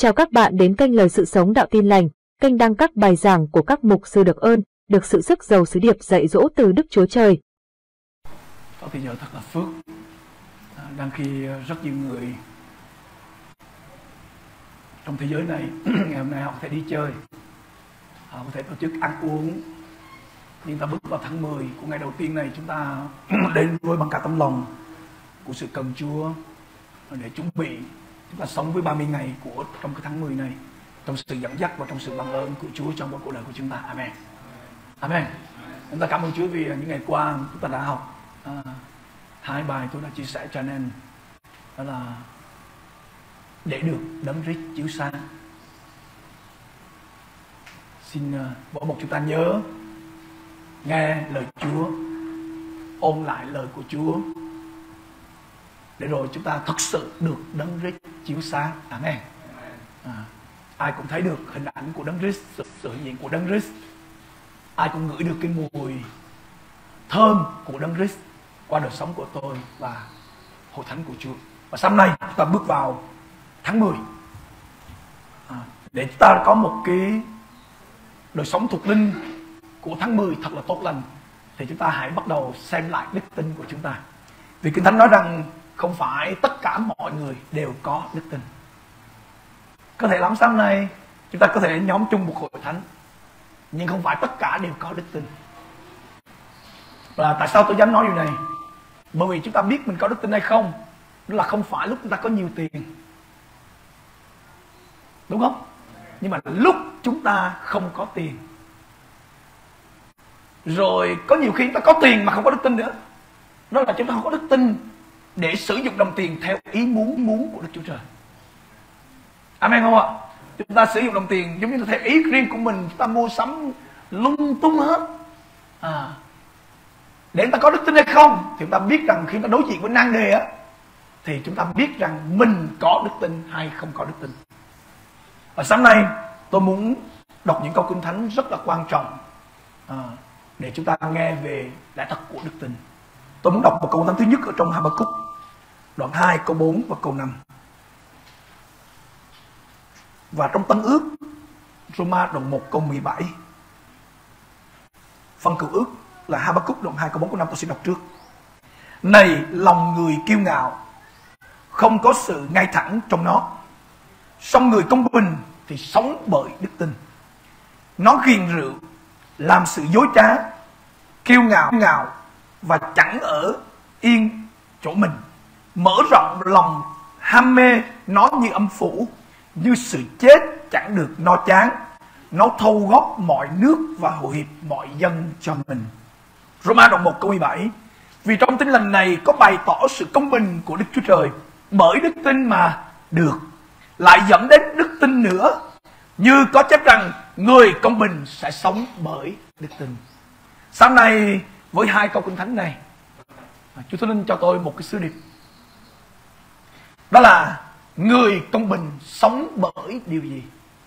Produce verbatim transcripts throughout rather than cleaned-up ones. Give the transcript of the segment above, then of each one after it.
Chào các bạn đến kênh Lời Sự Sống Đạo Tin Lành, kênh đăng các bài giảng của các mục sư được ơn, được sự sức giàu sứ điệp dạy dỗ từ Đức Chúa Trời. Có thì giờ thật là phước, đang khi rất nhiều người trong thế giới này ngày hôm nay họ có thể đi chơi, họ có thể tổ chức ăn uống, nhưng ta bước vào tháng mười của ngày đầu tiên này, chúng ta đến với bằng cả tấm lòng của sự cần Chúa để chuẩn bị chúng ta sống với ba mươi ngày của trong cái tháng mười này, trong sự dẫn dắt và trong sự ban ơn của Chúa trong cuộc đời của chúng ta. Amen. Amen. Chúng ta cảm ơn Chúa vì những ngày qua chúng ta đã học à, hai bài tôi đã chia sẻ cho anh em, đó là để được đấng Christ chiếu sáng. Xin uh, mỗi một chúng ta nhớ nghe lời Chúa, ôn lại lời của Chúa, để rồi chúng ta thực sự được đấng Christ chiếu sáng. Amen. À, ai cũng thấy được hình ảnh của đấng Christ, sự, sự hiện diện của đấng Christ. Ai cũng ngửi được cái mùi thơm của đấng Christ qua đời sống của tôi và hội thánh của Chúa. Và sáng nay chúng ta bước vào tháng mười, à, để chúng ta có một cái đời sống thuộc linh của tháng mười thật là tốt lành, thì chúng ta hãy bắt đầu xem lại đức tin của chúng ta. Vì Kinh Thánh nói rằng không phải tất cả mọi người đều có đức tin. Có thể lắm sáng nay chúng ta có thể nhóm chung một hội thánh, nhưng không phải tất cả đều có đức tin. Và tại sao tôi dám nói điều này? Bởi vì chúng ta biết mình có đức tin hay không, đó là không phải lúc chúng ta có nhiều tiền, đúng không? Nhưng mà lúc chúng ta không có tiền. Rồi có nhiều khi chúng ta có tiền mà không có đức tin nữa, đó là chúng ta không có đức tin để sử dụng đồng tiền theo ý muốn muốn của Đức Chúa Trời. Amen không ạ? Chúng ta sử dụng đồng tiền giống như là theo ý riêng của mình, chúng ta mua sắm lung tung hết. À, để chúng ta có đức tin hay không thì chúng ta biết rằng khi chúng ta đối diện với nan đề á, thì chúng ta biết rằng mình có đức tin hay không có đức tin. Và sáng nay tôi muốn đọc những câu Kinh Thánh rất là quan trọng, à, để chúng ta nghe về lẽ thật của đức tin. Tôi muốn đọc một câu Kinh Thánh thứ nhất ở trong Ha-ba-cúc đoạn hai câu bốn và câu năm. Và trong Tân Ước Roma đoạn một câu mười bảy. Phần Cựu Ước là Ha-ba-cúc đoạn hai câu bốn câu năm, tôi sẽ đọc trước. Này lòng người kiêu ngạo, không có sự ngay thẳng trong nó, song người công bình thì sống bởi đức tin. Nó ghiền rượu, làm sự dối trá, kiêu ngạo ngạo và chẳng ở yên chỗ mình, mở rộng lòng ham mê nó như âm phủ, như sự chết chẳng được no chán. Nó thâu góp mọi nước và hội hiệp mọi dân cho mình. Roma đoạn một câu mười bảy. Vì trong tin lành này có bày tỏ sự công bình của Đức Chúa Trời, bởi đức tin mà được, lại dẫn đến đức tin nữa, như có chép rằng người công bình sẽ sống bởi đức tin. Sáng nay với hai câu Kinh Thánh này, Chúa Thánh Linh cho tôi một cái sứ điệp, đó là người công bình sống bởi điều gì?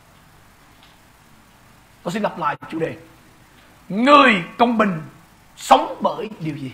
Tôi xin lặp lại chủ đề: người công bình sống bởi điều gì?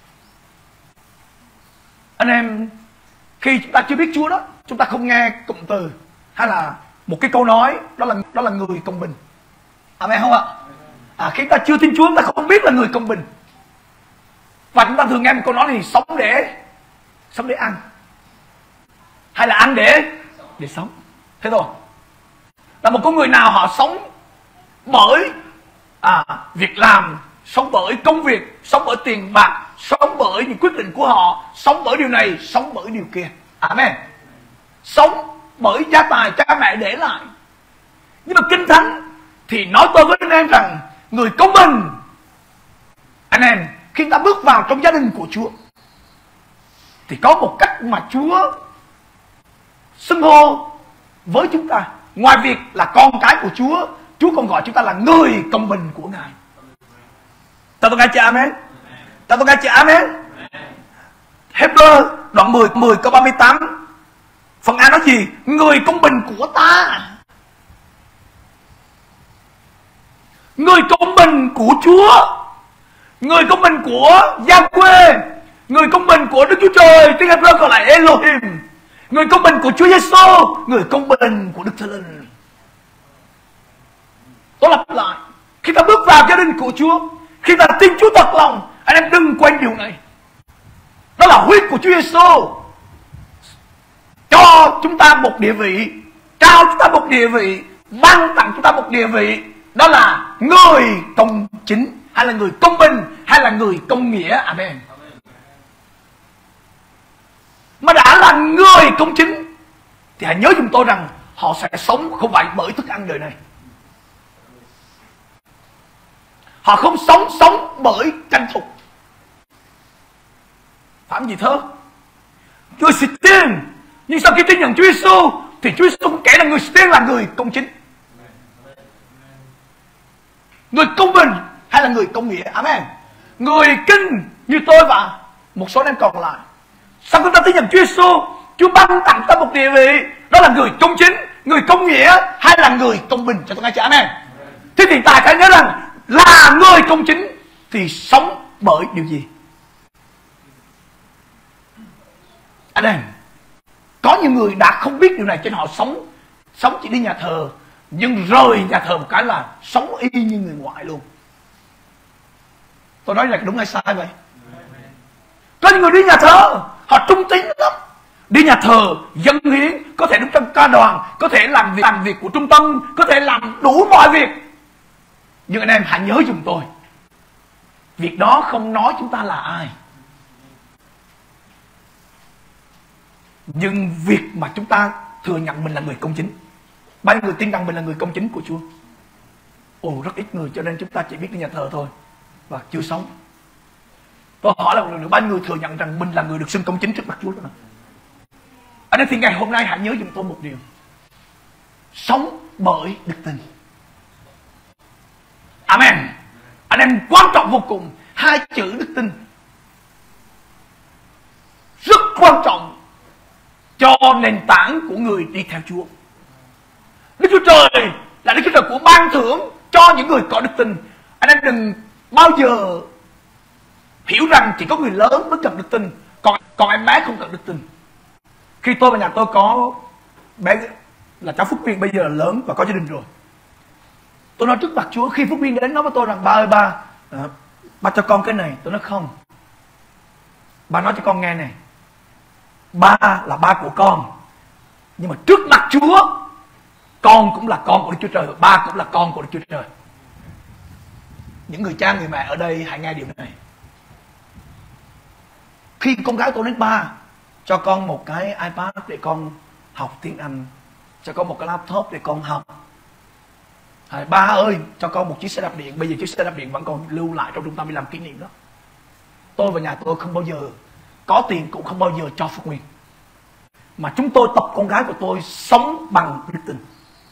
Anh em, khi chúng ta chưa biết Chúa đó, chúng ta không nghe cụm từ hay là một cái câu nói đó là đó là người công bình. Amen không ạ? À, khi chúng ta chưa tin Chúa, chúng ta không biết là người công bình, và chúng ta thường nghe một câu nói này: sống để sống để ăn, hay là ăn để để sống. Thế thôi. Là một con người nào họ sống bởi à, việc làm, sống bởi công việc, sống bởi tiền bạc, sống bởi những quyết định của họ, sống bởi điều này, sống bởi điều kia. Amen. Sống bởi gia tài cha mẹ để lại. Nhưng mà Kinh Thánh thì nói tôi với anh em rằng người công bình, anh em, khi ta bước vào trong gia đình của Chúa thì có một cách mà Chúa xưng hô với chúng ta. Ngoài việc là con cái của Chúa, Chúa còn gọi chúng ta là người công bình của Ngài. Ta tôi nghe chị amen. Ta tôi nghe chị amen. Hebrew đoạn mười, mười câu ba mươi tám, phần A nói gì? Người công bình của ta. Người công bình của Chúa, người công bình của Yahweh, người công bình của Đức Chúa Trời, tiếng Hebrew gọi là Elohim. Người công bình của Chúa Giêsu, người công bình của Đức Thánh Linh. Tôi lặp lại, khi ta bước vào gia đình của Chúa, khi ta tin Chúa thật lòng, anh em đừng quên điều này. Đó là huyết của Chúa Giêsu cho chúng ta một địa vị, trao chúng ta một địa vị, ban tặng chúng ta một địa vị. Đó là người công chính, hay là người công bình, hay là người công nghĩa. Amen. Mà đã là người công chính thì hãy nhớ giùm tôi rằng họ sẽ sống không phải bởi thức ăn đời này. Họ không sống sống bởi tranh thục. Phạm gì thơ? Chúa sĩ tiên, nhưng sau khi tin nhận Chúa Giêsu thì Chúa Giêsu cũng kể là người sĩ tiên là người công chính, người công bình hay là người công nghĩa. Amen. Người kinh như tôi và một số anh em còn lại, sau khi ta tin nhận Chúa Giêsu, Chúa ban tặng ta một địa vị, đó là người công chính, người công nghĩa hay là người công bình. Cho tôi nghe chữ amen. Thế thì ta phải nhớ rằng là người công chính thì sống bởi điều gì? Anh em, có những người đã không biết điều này cho nên họ sống sống chỉ đi nhà thờ, nhưng rời nhà thờ một cái là sống y như người ngoại luôn. Tôi nói là đúng hay sai vậy? Có những người đi nhà thờ họ trung tín lắm, đi nhà thờ dâng hiến, có thể đứng trong ca đoàn, có thể làm việc làm việc của trung tâm, có thể làm đủ mọi việc. Nhưng anh em hãy nhớ giùm tôi, việc đó không nói chúng ta là ai. Nhưng việc mà chúng ta thừa nhận mình là người công chính, bao nhiêu người tin rằng mình là người công chính của Chúa? Ồ, rất ít người, cho nên chúng ta chỉ biết đi nhà thờ thôi và chưa sống. Tôi hỏi là bao nhiêu người thừa nhận rằng mình là người được xưng công chính trước mặt Chúa đó. Anh em thì ngày hôm nay hãy nhớ giùm tôi một điều: sống bởi đức tin. Amen. Anh em, quan trọng vô cùng hai chữ đức tin, rất quan trọng cho nền tảng của người đi theo Chúa. Đức Chúa Trời là Đức Chúa Trời của ban thưởng cho những người có đức tin. Anh em đừng bao giờ hiểu rằng chỉ có người lớn mới cần đức tin, còn còn em bé không cần đức tin. Khi tôi và nhà tôi có bé là cháu Phúc Nguyên bây giờ là lớn và có gia đình rồi, tôi nói trước mặt Chúa, khi Phúc Nguyên đến nói với tôi rằng ba ơi ba, à, ba cho con cái này. Tôi nói không, ba nói cho con nghe này, ba là ba của con, nhưng mà trước mặt Chúa, con cũng là con của Đức Chúa Trời, ba cũng là con của Đức Chúa Trời. Những người cha người mẹ ở đây hãy nghe điều này. Khi con gái tôi đến ba, cho con một cái iPad để con học tiếng Anh, cho con một cái laptop để con học. À, ba ơi, cho con một chiếc xe đạp điện. Bây giờ chiếc xe đạp điện vẫn còn lưu lại trong trung tâm đi làm kỷ niệm đó. Tôi và nhà tôi không bao giờ có tiền, cũng không bao giờ cho Phúc Nguyên, mà chúng tôi tập con gái của tôi sống bằng đức tin.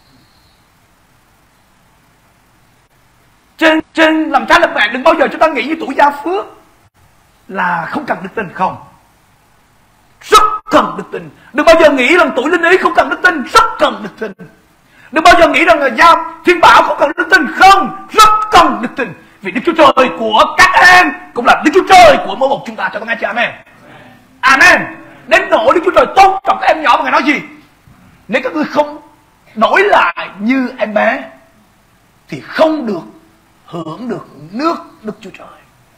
Trên, trên làm cha làm mẹ đừng bao giờ chúng ta nghĩ như tuổi Gia Phước là không cần đức tin. Không, rất cần đức tin. Đừng bao giờ nghĩ rằng tuổi Linh Ý không cần đức tin, rất cần đức tin. Đừng bao giờ nghĩ rằng là Gia Thiên Bảo không cần đức tin. Không, rất cần đức tin. Vì Đức Chúa Trời của các em cũng là Đức Chúa Trời của mỗi một chúng ta. Cho con nghe chưa? Amen. Amen. Đến nỗi Đức Chúa Trời tôn trọng các em nhỏ, mà Ngài nói gì? Nếu các ngươi không đổi lại như em bé thì không được hưởng được nước Đức Chúa Trời.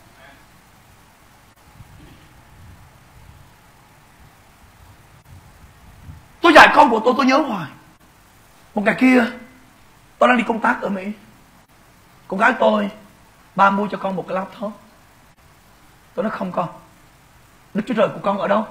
Tôi dạy con của tôi, tôi nhớ hoài. Một ngày kia tôi đang đi công tác ở Mỹ, con gái tôi, ba mua cho con một cái laptop. Tôi nói không con, Đức Chúa Trời của con ở đâu?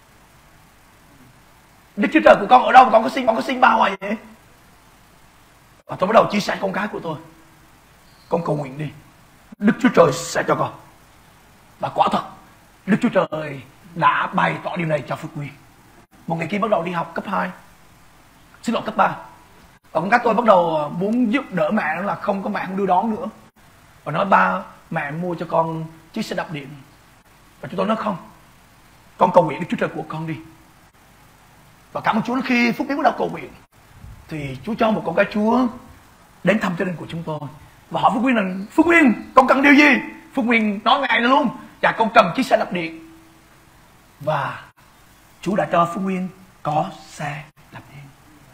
Đức Chúa Trời của con ở đâu mà con có xin con có xin ba hoài vậy? Và tôi bắt đầu chia sẻ con gái của tôi, con cầu nguyện đi, Đức Chúa Trời sẽ cho con. Và quả thật Đức Chúa Trời đã bày tỏ điều này cho Phước Nguyên. Một ngày kia bắt đầu đi học cấp hai, xin lỗi cấp ba, và con gái tôi bắt đầu muốn giúp đỡ mẹ, là không có mẹ không đưa đón nữa, và nói ba, mẹ mua cho con chiếc xe đạp điện. Và chúng tôi nói không, con cầu nguyện Đức Chúa Trời của con đi. Và cảm ơn Chúa, khi Phúc Nguyên bắt đầu cầu nguyện thì Chúa cho một con gái Chúa đến thăm gia đình của chúng tôi và hỏi Phúc Nguyên là Phúc Nguyên, con cần điều gì? Phúc Nguyên nói ngay luôn, dạ con cần chiếc xe đạp điện. Và Chúa đã cho Phúc Nguyên có xe đạp điện.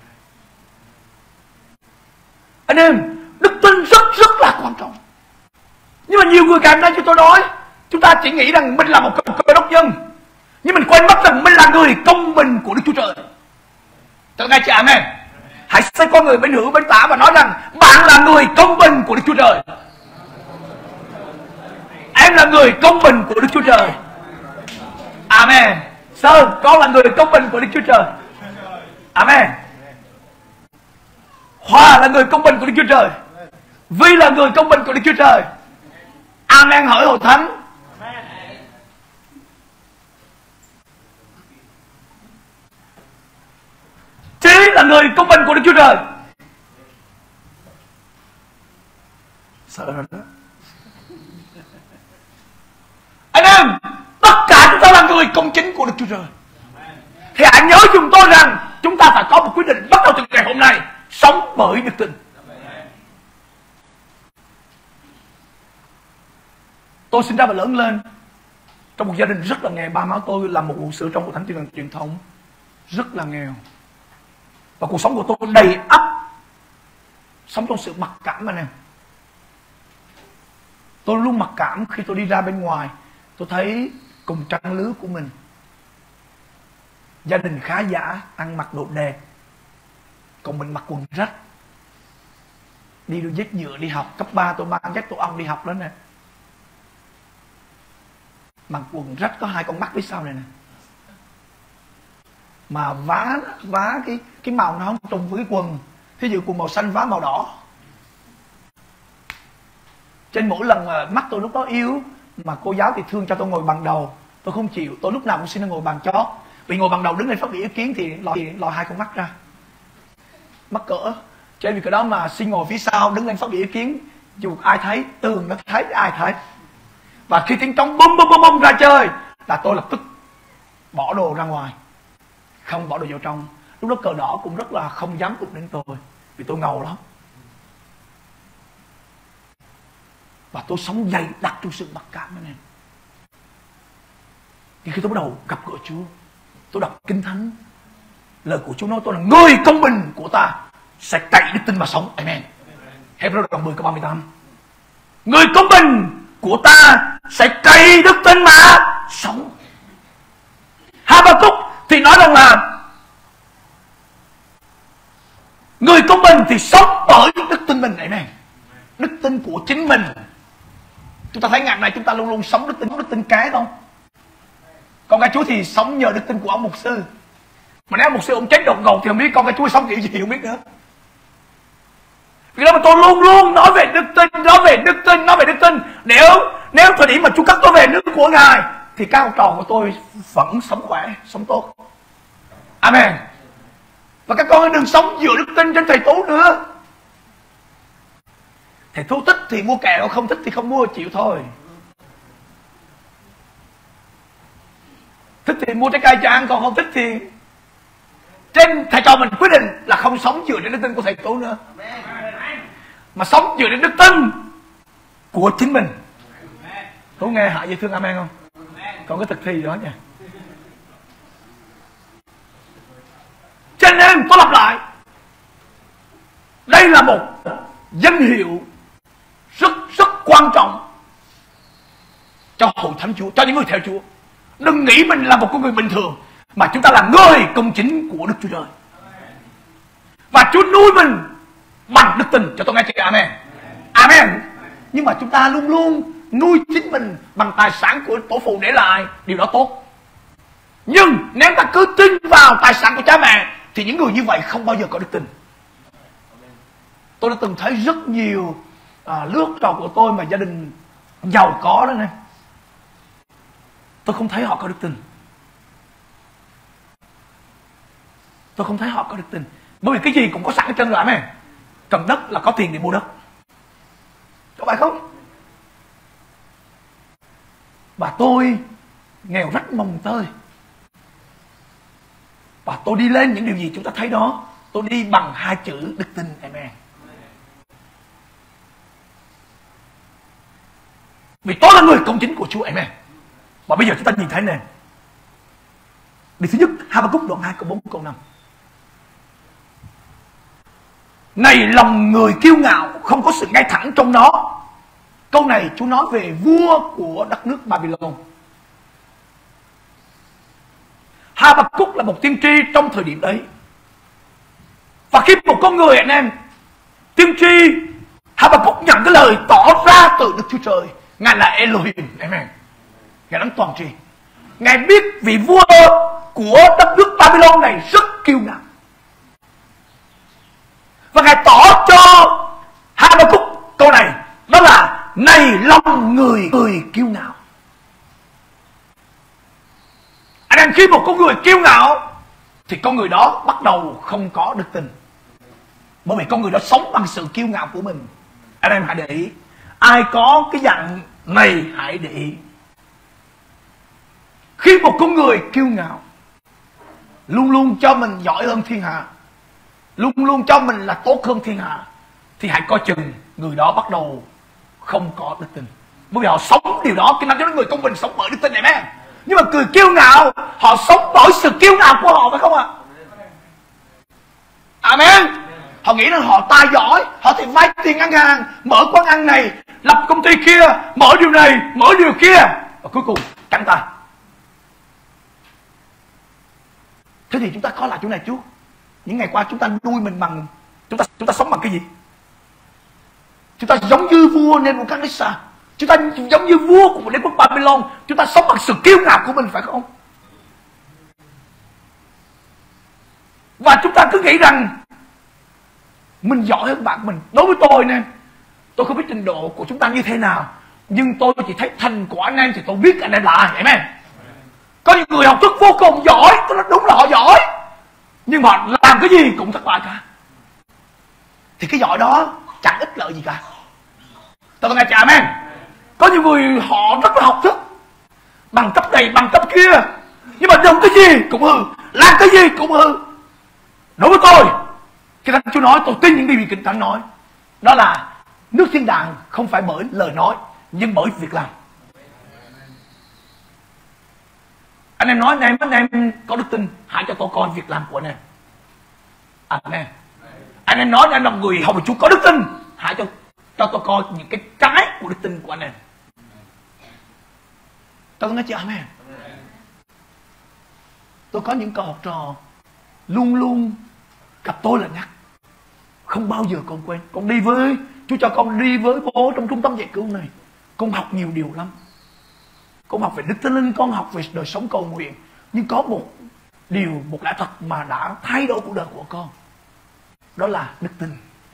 Anh em, đức tin rất rất là quan trọng. Nhưng mà nhiều người ngày hôm nay cho tôi nói, chúng ta chỉ nghĩ rằng mình là một cơ đốc nhân, nhưng mình quên mất rằng mình là người công bình của Đức Chúa Trời. Tôi nghe chị amen. Hãy xây con người bên hữu bên tả và nói rằng bạn là người công bình của Đức Chúa Trời. Em là người công bình của Đức Chúa Trời. Amen. Sơn, con là người công bình của Đức Chúa Trời. Amen. Hoa là người công bình của Đức Chúa Trời. Vi là người công bình của Đức Chúa Trời. Amen. Hỏi Hội Thánh. Trí là người công bình của Đức Chúa Trời. Sợ rồi đó. Anh em, tất cả chúng ta là người công chính của Đức Chúa Trời. Thì hãy nhớ chúng tôi rằng chúng ta phải có một quyết định bắt đầu từ ngày hôm nay, sống bởi đức tin. Tôi sinh ra và lớn lên trong một gia đình rất là nghèo. Ba má tôi làm một mục sư trong một thánh truyền truyền thống, rất là nghèo. Và cuộc sống của tôi đầy ắp, sống trong sự mặc cảm anh em. Tôi luôn mặc cảm khi tôi đi ra bên ngoài, tôi thấy cùng trang lứa của mình, gia đình khá giả, ăn mặc đồ đẹp, còn mình mặc quần rách, đi đôi dép nhựa đi học. Cấp ba tôi mang dép tổ ong đi học đó nè, mặc quần rách có hai con mắt phía sau này nè, mà vá vá cái cái màu nó không trùng với cái quần. Thí dụ quần màu xanh vá màu đỏ. Trên mỗi lần mà mắt tôi lúc đó yếu, mà cô giáo thì thương cho tôi ngồi bằng đầu, tôi không chịu. Tôi lúc nào cũng xin ngồi bằng chót, vì ngồi bằng đầu đứng lên phát biểu ý kiến thì lòi, thì lòi hai con mắt ra, mắc cỡ. Cho nên vì cái đó mà xin ngồi phía sau đứng lên phát biểu ý kiến, dù ai thấy, tường nó thấy, ai thấy. Và khi tiếng trống bum bum bum bum ra chơi là tôi lập tức bỏ đồ ra ngoài, không bỏ đồ vào trong. Lúc đó cờ đỏ cũng rất là không dám đụng đến tôi, vì tôi ngầu lắm. Và tôi sống dày đặc trong sự mặc cảm anh em. Nhưng khi tôi bắt đầu gặp gỡ Chúa, tôi đọc Kinh Thánh, lời của Chúa nói tôi là người công bình của ta sẽ cậy đức tin mà sống. Amen. Hebrew đoạn mười câu ba mươi tám. Người công bình của ta sẽ cậy đức tin mà sống. Habakkuk thì nói rằng là người công bình thì sống bởi đức tin mình. Amen. Đức tin của chính mình. Chúng ta thấy ngày này chúng ta luôn luôn sống đức tin, đức tin cái không? Con cái Chúa thì sống nhờ đức tin của ông mục sư. Mà nếu ông mục sư ông chết đột ngột thì không biết con cái Chúa sống kiểu gì không biết nữa. Vì đó mà tôi luôn luôn nói về đức tin, nói về đức tin, nói về đức tin. Nếu nếu thời điểm mà Chúa cắt tôi về nước của Ngài thì các học trò của tôi vẫn sống khỏe, sống tốt. Amen. Và các con đừng sống dựa đức tin trên thầy Tú nữa. Thầy Tú thích thì mua kẹo, không thích thì không mua, chịu thôi. Thích thì mua trái cây cho ăn, còn không thích thì trên thầy trò mình quyết định là không sống dựa trên đức tin của thầy Tú nữa, mà sống dựa trên đức tin của chính mình. Tú nghe Hạ dễ thương amen không? Còn cái thực thi đó nha. Cho nên tôi lặp lại, đây là một danh hiệu rất rất quan trọng cho hội thánh Chúa, cho những người theo Chúa. Đừng nghĩ mình là một con người bình thường, mà chúng ta là người công chính của Đức Chúa Trời. Và Chúa nuôi mình bằng đức tin. Cho tôi nghe chị amen. Amen. Nhưng mà chúng ta luôn luôn nuôi chính mình bằng tài sản của tổ phụ để lại, điều đó tốt. Nhưng nếu ta cứ tin vào tài sản của cha mẹ thì những người như vậy không bao giờ có đức tin. Tôi đã từng thấy rất nhiều à, lứa trò của tôi mà gia đình giàu có đó nè, tôi không thấy họ có đức tin. Tôi không thấy họ có đức tin. Bởi vì cái gì cũng có sẵn ở trên rồi mà. Cần đất là có tiền để mua đất, có phải không? Và tôi nghèo rách mồng tơi, và tôi đi lên những điều gì chúng ta thấy đó, tôi đi bằng hai chữ đức tin. Amen. Vì tôi là người công chính của Chúa. Amen. Và bây giờ chúng ta nhìn thấy nè, Điều thứ nhất, Ha-ba-cúc đoạn hai câu bốn câu năm. Này lòng người kiêu ngạo, không có sự ngay thẳng trong nó. Câu này Chúa nói về vua của đất nước Babylon. Ha-ba-cúc là một tiên tri trong thời điểm đấy. Và khi một con người anh em tiên tri, Ha-ba-cúc nhận cái lời tỏ ra từ Đức Chúa Trời. Ngài là Elohim, amen. Ngài đấng toàn tri. Ngài biết vị vua của đất nước Babylon này rất kiêu ngạo. Và Ngài tỏ cho Ha-ba-cúc câu này, đó là này lòng người người kiêu ngạo. Anh em, khi một con người kiêu ngạo thì con người đó bắt đầu không có đức tin. Bởi vì con người đó sống bằng sự kiêu ngạo của mình. Anh em hãy để ý, ai có cái dạng này hãy để ý. Khi một con người kiêu ngạo, luôn luôn cho mình giỏi hơn thiên hạ, luôn luôn cho mình là tốt hơn thiên hạ, thì hãy coi chừng người đó bắt đầu không có đức tin. Bởi vì họ sống điều đó. Cái năm cho người công bình sống bởi đức tin này mấy. Nhưng mà người kiêu ngạo, họ sống bởi sự kiêu ngạo của họ, phải không ạ? Amen. Họ nghĩ rằng họ tài giỏi, họ thì vay tiền ngân hàng, mở quán ăn này, lập công ty kia, mở điều này, mở điều kia, và cuối cùng cắn tay. Thế thì chúng ta coi lại chỗ này chú. Những ngày qua chúng ta nuôi mình bằng, chúng ta chúng ta sống bằng cái gì? Chúng ta giống như vua Nebuchadnezzar, chúng ta giống như vua của một đế quốc Babylon. Chúng ta sống bằng sự kiêu ngạo của mình, phải không? Và chúng ta cứ nghĩ rằng mình giỏi hơn bạn mình. Đối với tôi nè, tôi không biết trình độ của chúng ta như thế nào, nhưng tôi chỉ thấy thành của anh em thì tôi biết anh em là ai. Amen. Có những người học thức vô cùng giỏi, tôi nói đúng là họ giỏi, nhưng mà làm cái gì cũng thất bại cả. Thì cái giỏi đó chẳng ích lợi gì cả. Tôi nghe chả amen. Có nhiều người họ rất là học thức, bằng cấp này bằng cấp kia, nhưng mà làm cái gì cũng hư, làm cái gì cũng hư. Đối với tôi, khi Thánh Chúa nói, tôi tin những điều Kinh Thánh nói, đó là nước thiên đàng không phải bởi lời nói, nhưng bởi việc làm. Anh em nói anh em, anh em có đức tin, hãy cho tôi coi việc làm của anh em. Amen. Anh em nói anh em là người hầu Chúa có đức tin, hãy cho cho tôi coi những cái trái của đức tin của anh em. Tôi nói chị amen. Tôi có những cậu học trò luôn luôn gặp tôi là nhắc, không bao giờ con quên, con đi với Chúa, cho con đi với bố trong trung tâm dạy cứu này, con học nhiều điều lắm. Con học về Đức Thánh Linh, con học về đời sống cầu nguyện, nhưng có một điều, một lẽ thật mà đã thay đổi cuộc đời của con, đó là đức tin.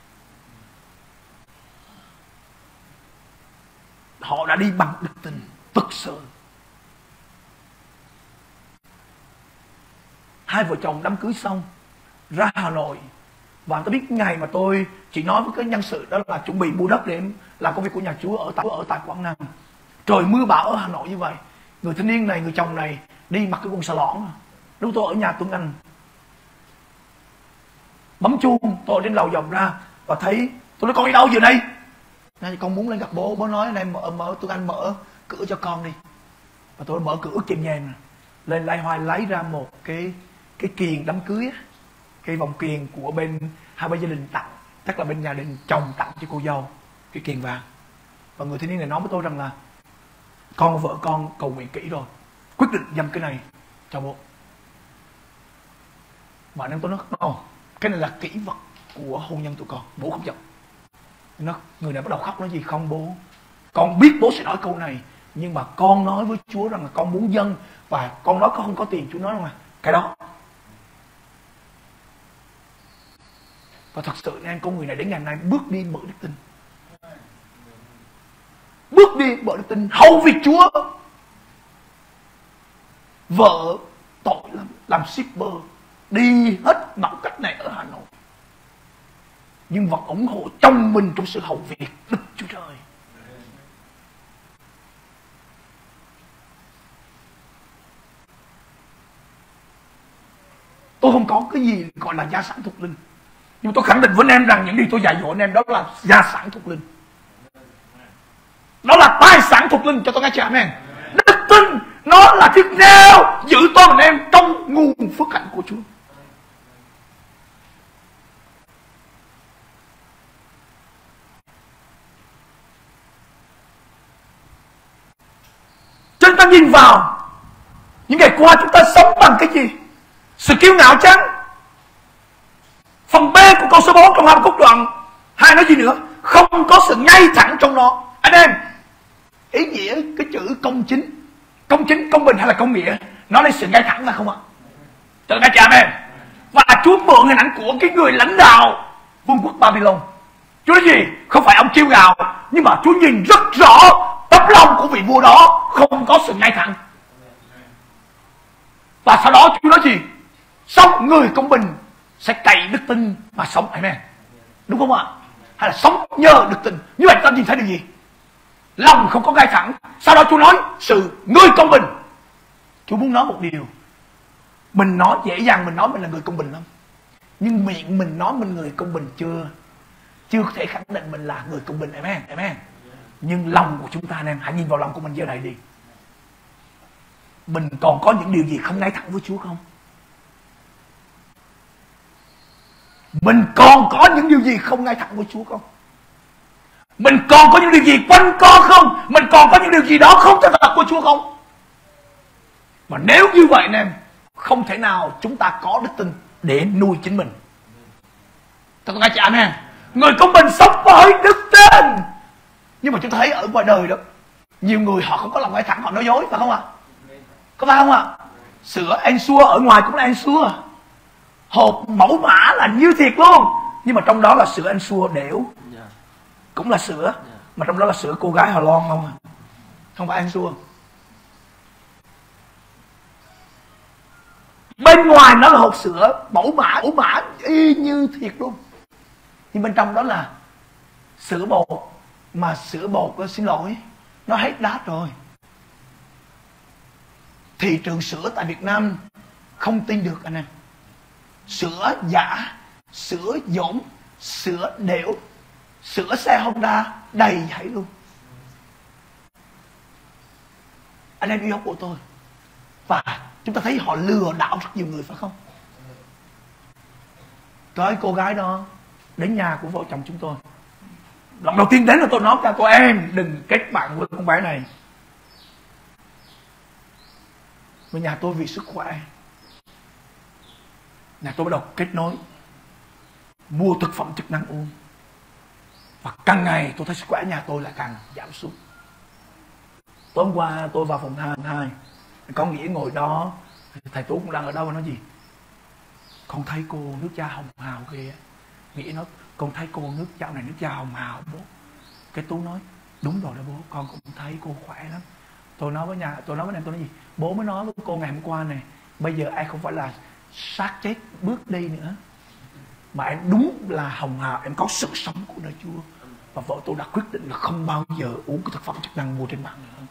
Họ đã đi bằng đức tin thực sự. Hai vợ chồng đám cưới xong ra Hà Nội, và tôi biết ngày mà tôi chỉ nói với cái nhân sự đó là chuẩn bị mua đất để làm công việc của nhà Chúa ở tại ở tại Quảng Nam. Trời mưa bão ở Hà Nội như vậy, người thanh niên này, người chồng này đi mặc cái quần xà lõn. Lúc tôi ở nhà Tuấn Anh bấm chuông, tôi đến lầu vòng ra và thấy, tôi nói con đi đâu giờ đây? Nên con muốn lên gặp bố. Bố nói này mở, mở Tuấn Anh mở cửa cho con đi. Và tôi mở cửa ướt chèm nhèm lên, lay hoay lấy ra một cái cái kiền đám cưới á, cái vòng kiền của bên hai bên gia đình tặng, chắc là bên nhà đình chồng tặng cho cô dâu, cái kiền vàng. Và người thanh niên này nói với tôi rằng là con vợ con cầu nguyện kỹ rồi, quyết định dâng cái này cho bố. Và nên tôi nói ồ, cái này là kỷ vật của hôn nhân tụi con, bố không dâng. Nó, người này bắt đầu khóc nói gì không bố, con biết bố sẽ nói câu này, nhưng mà con nói với Chúa rằng là con muốn dâng, và con nói con không có tiền. Chúa nói rằng là cái đó. Và thật sự anh con người này đến ngày nay bước đi bởi đức tin, bước đi bởi đức tin, hầu việc Chúa. Vợ tội lắm, làm shipper, đi hết mọi cách này ở Hà Nội, nhưng vẫn ủng hộ chồng mình trong sự hầu việc Đức Chúa Trời. Tôi không có cái gì gọi là gia sản thuộc linh, nhưng tôi khẳng định với anh em rằng những điều tôi dạy dỗ anh em đó là gia sản thuộc linh, đó là tài sản thuộc linh. Cho tôi nghe chưa amen. Đức tin Nó là chiếc neo giữ tôi anh em trong nguồn phước hạnh của Chúa. Chúng ta nhìn vào những ngày qua chúng ta sống bằng cái gì? Sự kiêu ngạo chăng? Phần B của câu số bốn trong Habakkuk đoạn hai nói gì nữa? Không có sự ngay thẳng trong nó. Anh em, ý nghĩa cái chữ công chính, công chính, công bình hay là công nghĩa, nó lấy sự ngay thẳng là không ạ? Chào các chị em. Và Chúa mượn hình ảnh của cái người lãnh đạo vương quốc Babylon. Chúa nói gì? Không phải ông kiêu ngạo, nhưng mà Chúa nhìn rất rõ tấm lòng của vị vua đó không có sự ngay thẳng. Và sau đó Chúa nói gì? Sống người công bình sẽ cậy đức tin mà sống. Amen. Đúng không ạ? Hay là sống nhờ đức tin. Như vậy ta nhìn thấy điều gì? Lòng không có ngay thẳng. Sau đó Chúa nói sự người công bình. Chúa muốn nói một điều. Mình nói dễ dàng mình nói mình là người công bình lắm, nhưng miệng mình nói mình người công bình chưa Chưa có thể khẳng định mình là người công bình. Amen. Amen. Nhưng lòng của chúng ta anh em, hãy nhìn vào lòng của mình giờ này đi. Mình còn có những điều gì không ngay thẳng với Chúa không? Mình còn có những điều gì không ngay thẳng với Chúa không? Mình còn có những điều gì quanh co không? Mình còn có những điều gì đó không chân thật của Chúa không? Và nếu như vậy anh em, không thể nào chúng ta có đức tin để nuôi chính mình. Tôi có nghe chị anh em, người công bình sống với đức tin. Nhưng mà chúng ta thấy ở ngoài đời đó, nhiều người họ không có lòng ngay thẳng, họ nói dối, phải không ạ? Có phải không ạ? Sữa Ensure ở ngoài cũng là Ensure, hộp mẫu mã là như thiệt luôn, nhưng mà trong đó là sữa Ensure đểu, cũng là sữa, mà trong đó là sữa cô gái Hà Loan không à, không phải Ensure. Bên ngoài nó là hộp sữa mẫu mã, mẫu mã y như thiệt luôn, nhưng bên trong đó là sữa bột. Mà sữa bột, xin lỗi, nó hết đát rồi. Thị trường sữa tại Việt Nam không tin được anh em. Sữa giả, sữa dỗm, sữa đểu, sữa xe Honda đầy dãy luôn. Anh em yêu dấu của tôi. Và chúng ta thấy họ lừa đảo rất nhiều người, phải không? Cái cô gái đó đến nhà của vợ chồng chúng tôi, lần đầu tiên đến là tôi nói cho cô em đừng kết bạn với con bé này. Và nhà tôi vì sức khỏe, nhà tôi bắt đầu kết nối mua thực phẩm chức năng uống. Và càng ngày tôi thấy sức khỏe nhà tôi lại càng giảm xuống. Tối hôm qua tôi vào phòng hai hai, có Nghĩa ngồi đó, thầy Tú cũng đang ở đâu, và nói gì? Con thấy cô nước da hồng hào kìa. Nghĩa nói, con thấy cô nước dạo này nước da hồng hào bố. Cái Tú nói, đúng rồi đó bố, con cũng thấy cô khỏe lắm. Tôi nói với nhà, tôi nói với em, tôi nói gì? Bố mới nói với cô ngày hôm qua này, bây giờ ai không phải là xác chết bước đi nữa, mà em đúng là hồng hào, em có sự sống của nơi Chúa. Và vợ tôi đã quyết định là không bao giờ uống cái thực phẩm chức năng mua trên mạng nữa.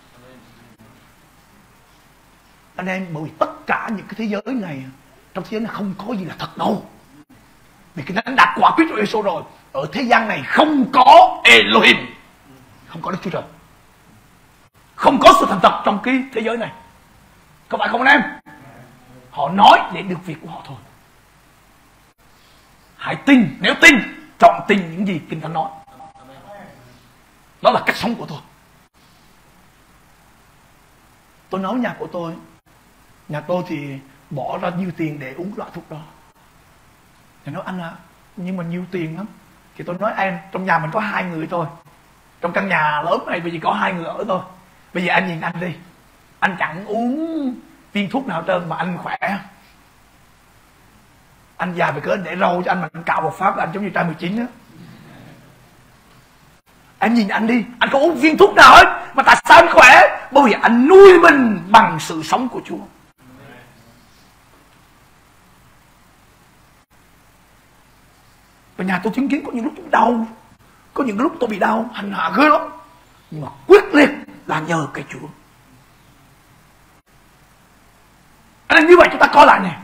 Anh em, bởi vì tất cả những cái thế giới này, trong thế giới này không có gì là thật đâu. Vì cái đánh đạt quả quyết của Giêsu rồi. Ở thế gian này không có Elohim, không có Đức Chúa Trời, không có sự thành thật trong cái thế giới này. Có phải không anh em? Họ nói để được việc của họ thôi. Hãy tin, nếu tin, chọn tin những gì Kinh Thánh nói. Đó là cách sống của tôi. Tôi nói nhà của tôi, nhà tôi thì bỏ ra nhiều tiền để uống loại thuốc đó. Thì nói anh ạ, à, nhưng mà nhiều tiền lắm. Thì tôi nói em, trong nhà mình có hai người thôi, trong căn nhà lớn này bây giờ có hai người ở thôi. Bây giờ anh nhìn anh đi, anh chẳng uống viên thuốc nào hết trơn mà anh khỏe. Anh già về cỡ để râu cho anh mà anh cạo một phát là anh giống như trai mười chín á. Em nhìn anh đi, anh có uống viên thuốc nào hết mà tại sao anh khỏe? Bởi vì anh nuôi mình bằng sự sống của Chúa. Và nhà tôi chứng kiến có những lúc tôi đau, có những lúc tôi bị đau, hành hạ ghê lắm, nhưng mà quyết liệt là nhờ cái Chúa. Anh em, như vậy chúng ta coi lại nè.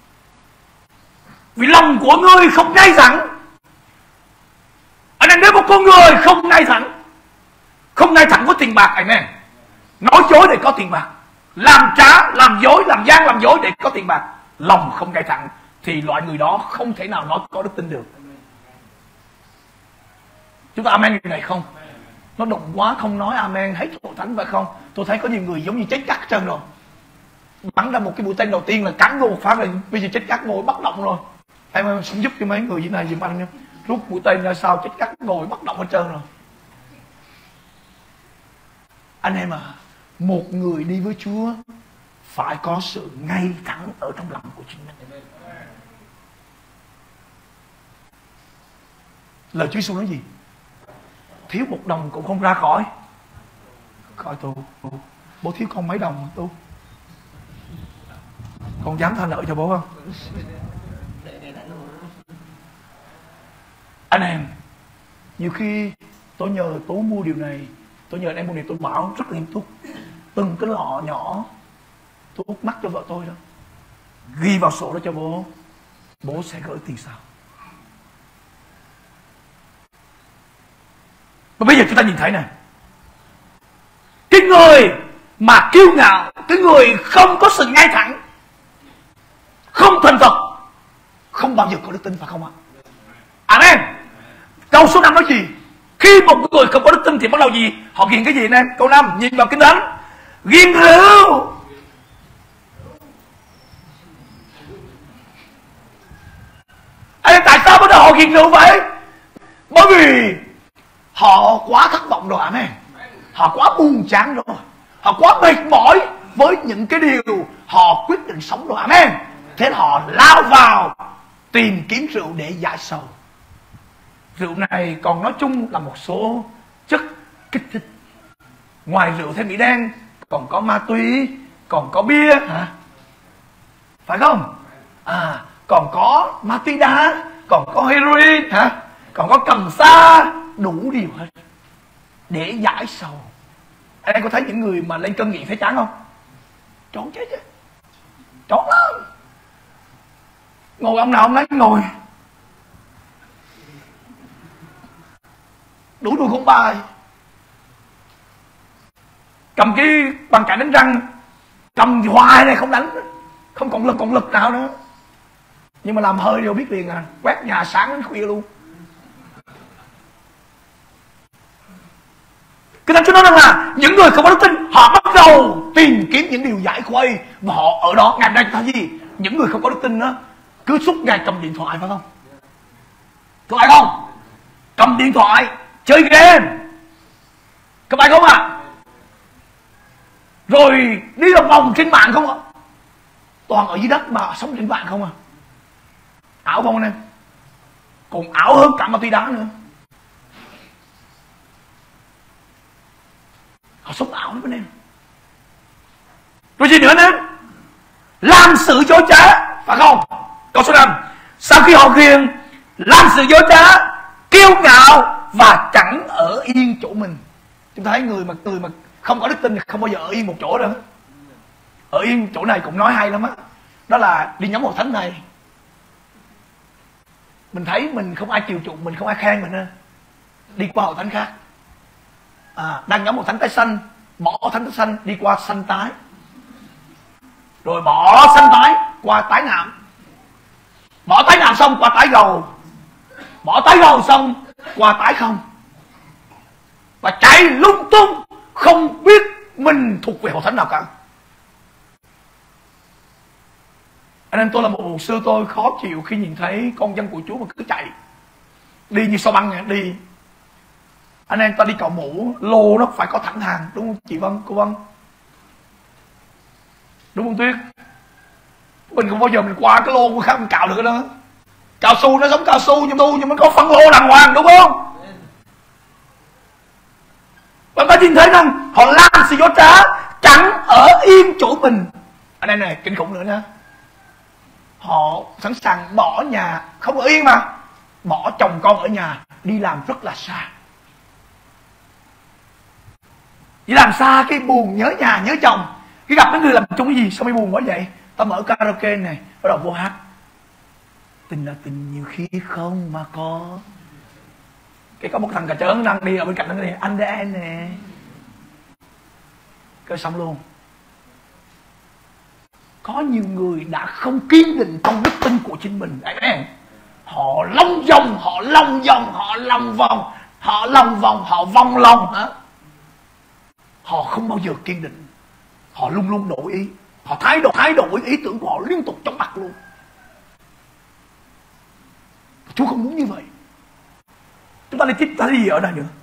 Vì lòng của ngươi không ngay thẳng. Anh em, nếu một con người không ngay thẳng, không ngay thẳng với tiền bạc, anh em, nói dối để có tiền bạc, làm trá, làm dối, làm gian, làm dối để có tiền bạc, lòng không ngay thẳng, thì loại người đó không thể nào nói có đức tin được. Chúng ta amen điều này không? Nó đụng quá không nói amen, thấy hội thánh phải không? Tôi thấy có nhiều người giống như chết cắt chân rồi. Bắn ra một cái mũi tên đầu tiên là cắn vô một phát rồi, bây giờ chết cắt ngồi bất động rồi. Em ơi, sống giúp cho mấy người như này giùm anh nha. Rút mũi tên ra sao chết cắt ngồi bất động hết trơn rồi. Anh em à, một người đi với Chúa phải có sự ngay thẳng ở trong lòng của chính mình. Lời Chúa Giêsu nói gì? Thiếu một đồng cũng không ra khỏi khỏi tù. Bố thiếu con mấy đồng tu, con dám tha nợ cho bố không? Anh em, nhiều khi tôi nhờ Tú mua điều này, tôi nhờ anh em mua điều, tôi bảo rất là nghiêm túc. Từng cái lọ nhỏ tôi út mắt cho vợ tôi đó, ghi vào sổ đó cho bố, bố sẽ gửi tiền sau. Và bây giờ chúng ta nhìn thấy này, cái người mà kiêu ngạo, cái người không có sự ngay thẳng, không thành thật, không bao giờ có đức tin, phải không ạ? Amen. Câu số năm nói gì? Khi một người không có đức tin thì bắt đầu gì? Họ ghiền cái gì anh em? Câu năm, nhìn vào Kinh Thánh. Ghiền rượu. Anh em, tại sao bắt đầu họ ghiền rượu vậy? Bởi vì họ quá thất vọng rồi, amen. Họ quá buồn chán rồi, họ quá mệt mỏi với những cái điều họ quyết định sống rồi, amen. Thế họ lao vào tìm kiếm rượu để giải sầu. Rượu này còn nói chung là một số chất kích thích. Ngoài rượu theo Mỹ đen còn có ma túy, còn có bia hả? Phải không? À, còn có ma túy đá, còn có heroin hả? Còn có cầm sa, đủ điều hết để giải sầu. Anh em có thấy những người mà lên cơn nghiện thấy chán không? Trốn chết chứ, trốn lắm. Ngồi ông nào ông lấy ngồi, đủ đuôi con bài, cầm cái bằng cải đánh răng, cầm hoài này không đánh, không còn lực còn lực nào nữa. Nhưng mà làm hơi đều biết liền à, quét nhà sáng đến khuya luôn. Cái thằng Chúa nói rằng là những người không có đức tin, họ bắt đầu tìm kiếm những điều giải khuây, và họ ở đó ngày nay ta gì? Những người không có đức tin đó cứ suốt ngày cầm điện thoại, phải không? Có phải không? Cầm điện thoại chơi game, có phải không ạ? À? Rồi đi lòng vòng trên mạng không ạ? À? Toàn ở dưới đất mà sống trên mạng không à? Ảo không anh em? Còn ảo hơn cả ma túy đá nữa. Họ sống ảo lắm anh em. Rồi gì nữa nè? Làm sự dối trá, phải không? Câu số năm. Sau khi họ ghiền, làm sự dối trá, kiêu ngạo và chẳng ở yên chỗ mình. Chúng ta thấy người mà người mà không có đức tin thì không bao giờ ở yên một chỗ đâu. Ở yên chỗ này cũng nói hay lắm á. Đó. đó là đi nhóm hội thánh này, mình thấy mình không ai chiều chuộng mình, không ai khen mình nữa, đi qua hội thánh khác. À, đang nhóm hội thánh tái xanh, bỏ thánh tái xanh đi qua xanh tái, rồi bỏ xanh tái qua tái nạm, bỏ tái nạm xong qua tái gầu, bỏ tái gầu xong qua tái không, và chạy lung tung không biết mình thuộc về hội thánh nào cả. Anh em, tôi là một mục sư, tôi khó chịu khi nhìn thấy con dân của Chúa mà cứ chạy đi như sao băng này, đi. Anh em, ta đi cạo mũ, lô nó phải có thẳng hàng, đúng không chị Vân, cô Vân? Đúng không Tuyết? Mình không bao giờ mình qua cái lô của khác mình cạo được cái đó. Cao su nó giống cao su nhưng tu nhưng nó có phân lô đàng hoàng, đúng không? Và ta nhìn thấy rằng họ làm sự dối trá, chẳng ở yên chỗ mình. Anh em này, kinh khủng nữa nha. Họ sẵn sàng bỏ nhà, không ở yên mà, bỏ chồng con ở nhà, đi làm rất là xa. Đi làm xa cái buồn, nhớ nhà, nhớ chồng. Cái gặp mấy người làm chung cái gì, sao mới buồn quá vậy? Ta mở karaoke này, bắt đầu vô hát. Tình là tình nhiều khi không mà có. Cái có một thằng cà chớn đang đi ở bên cạnh nó này, anh đây anh nè. Cái xong luôn. Có nhiều người đã không kiên định trong đức tin của chính mình. Amen. Họ long vòng, họ long vòng, họ lòng vòng, họ lòng vòng, họ vòng lòng hả? Họ không bao giờ kiên định. Họ luôn luôn đổi ý. Họ thái độ thái đổi ý tưởng của họ liên tục trong mặt luôn. Chúa không muốn như vậy. Chúng ta đi tiếp ta đi gì ở đây nữa?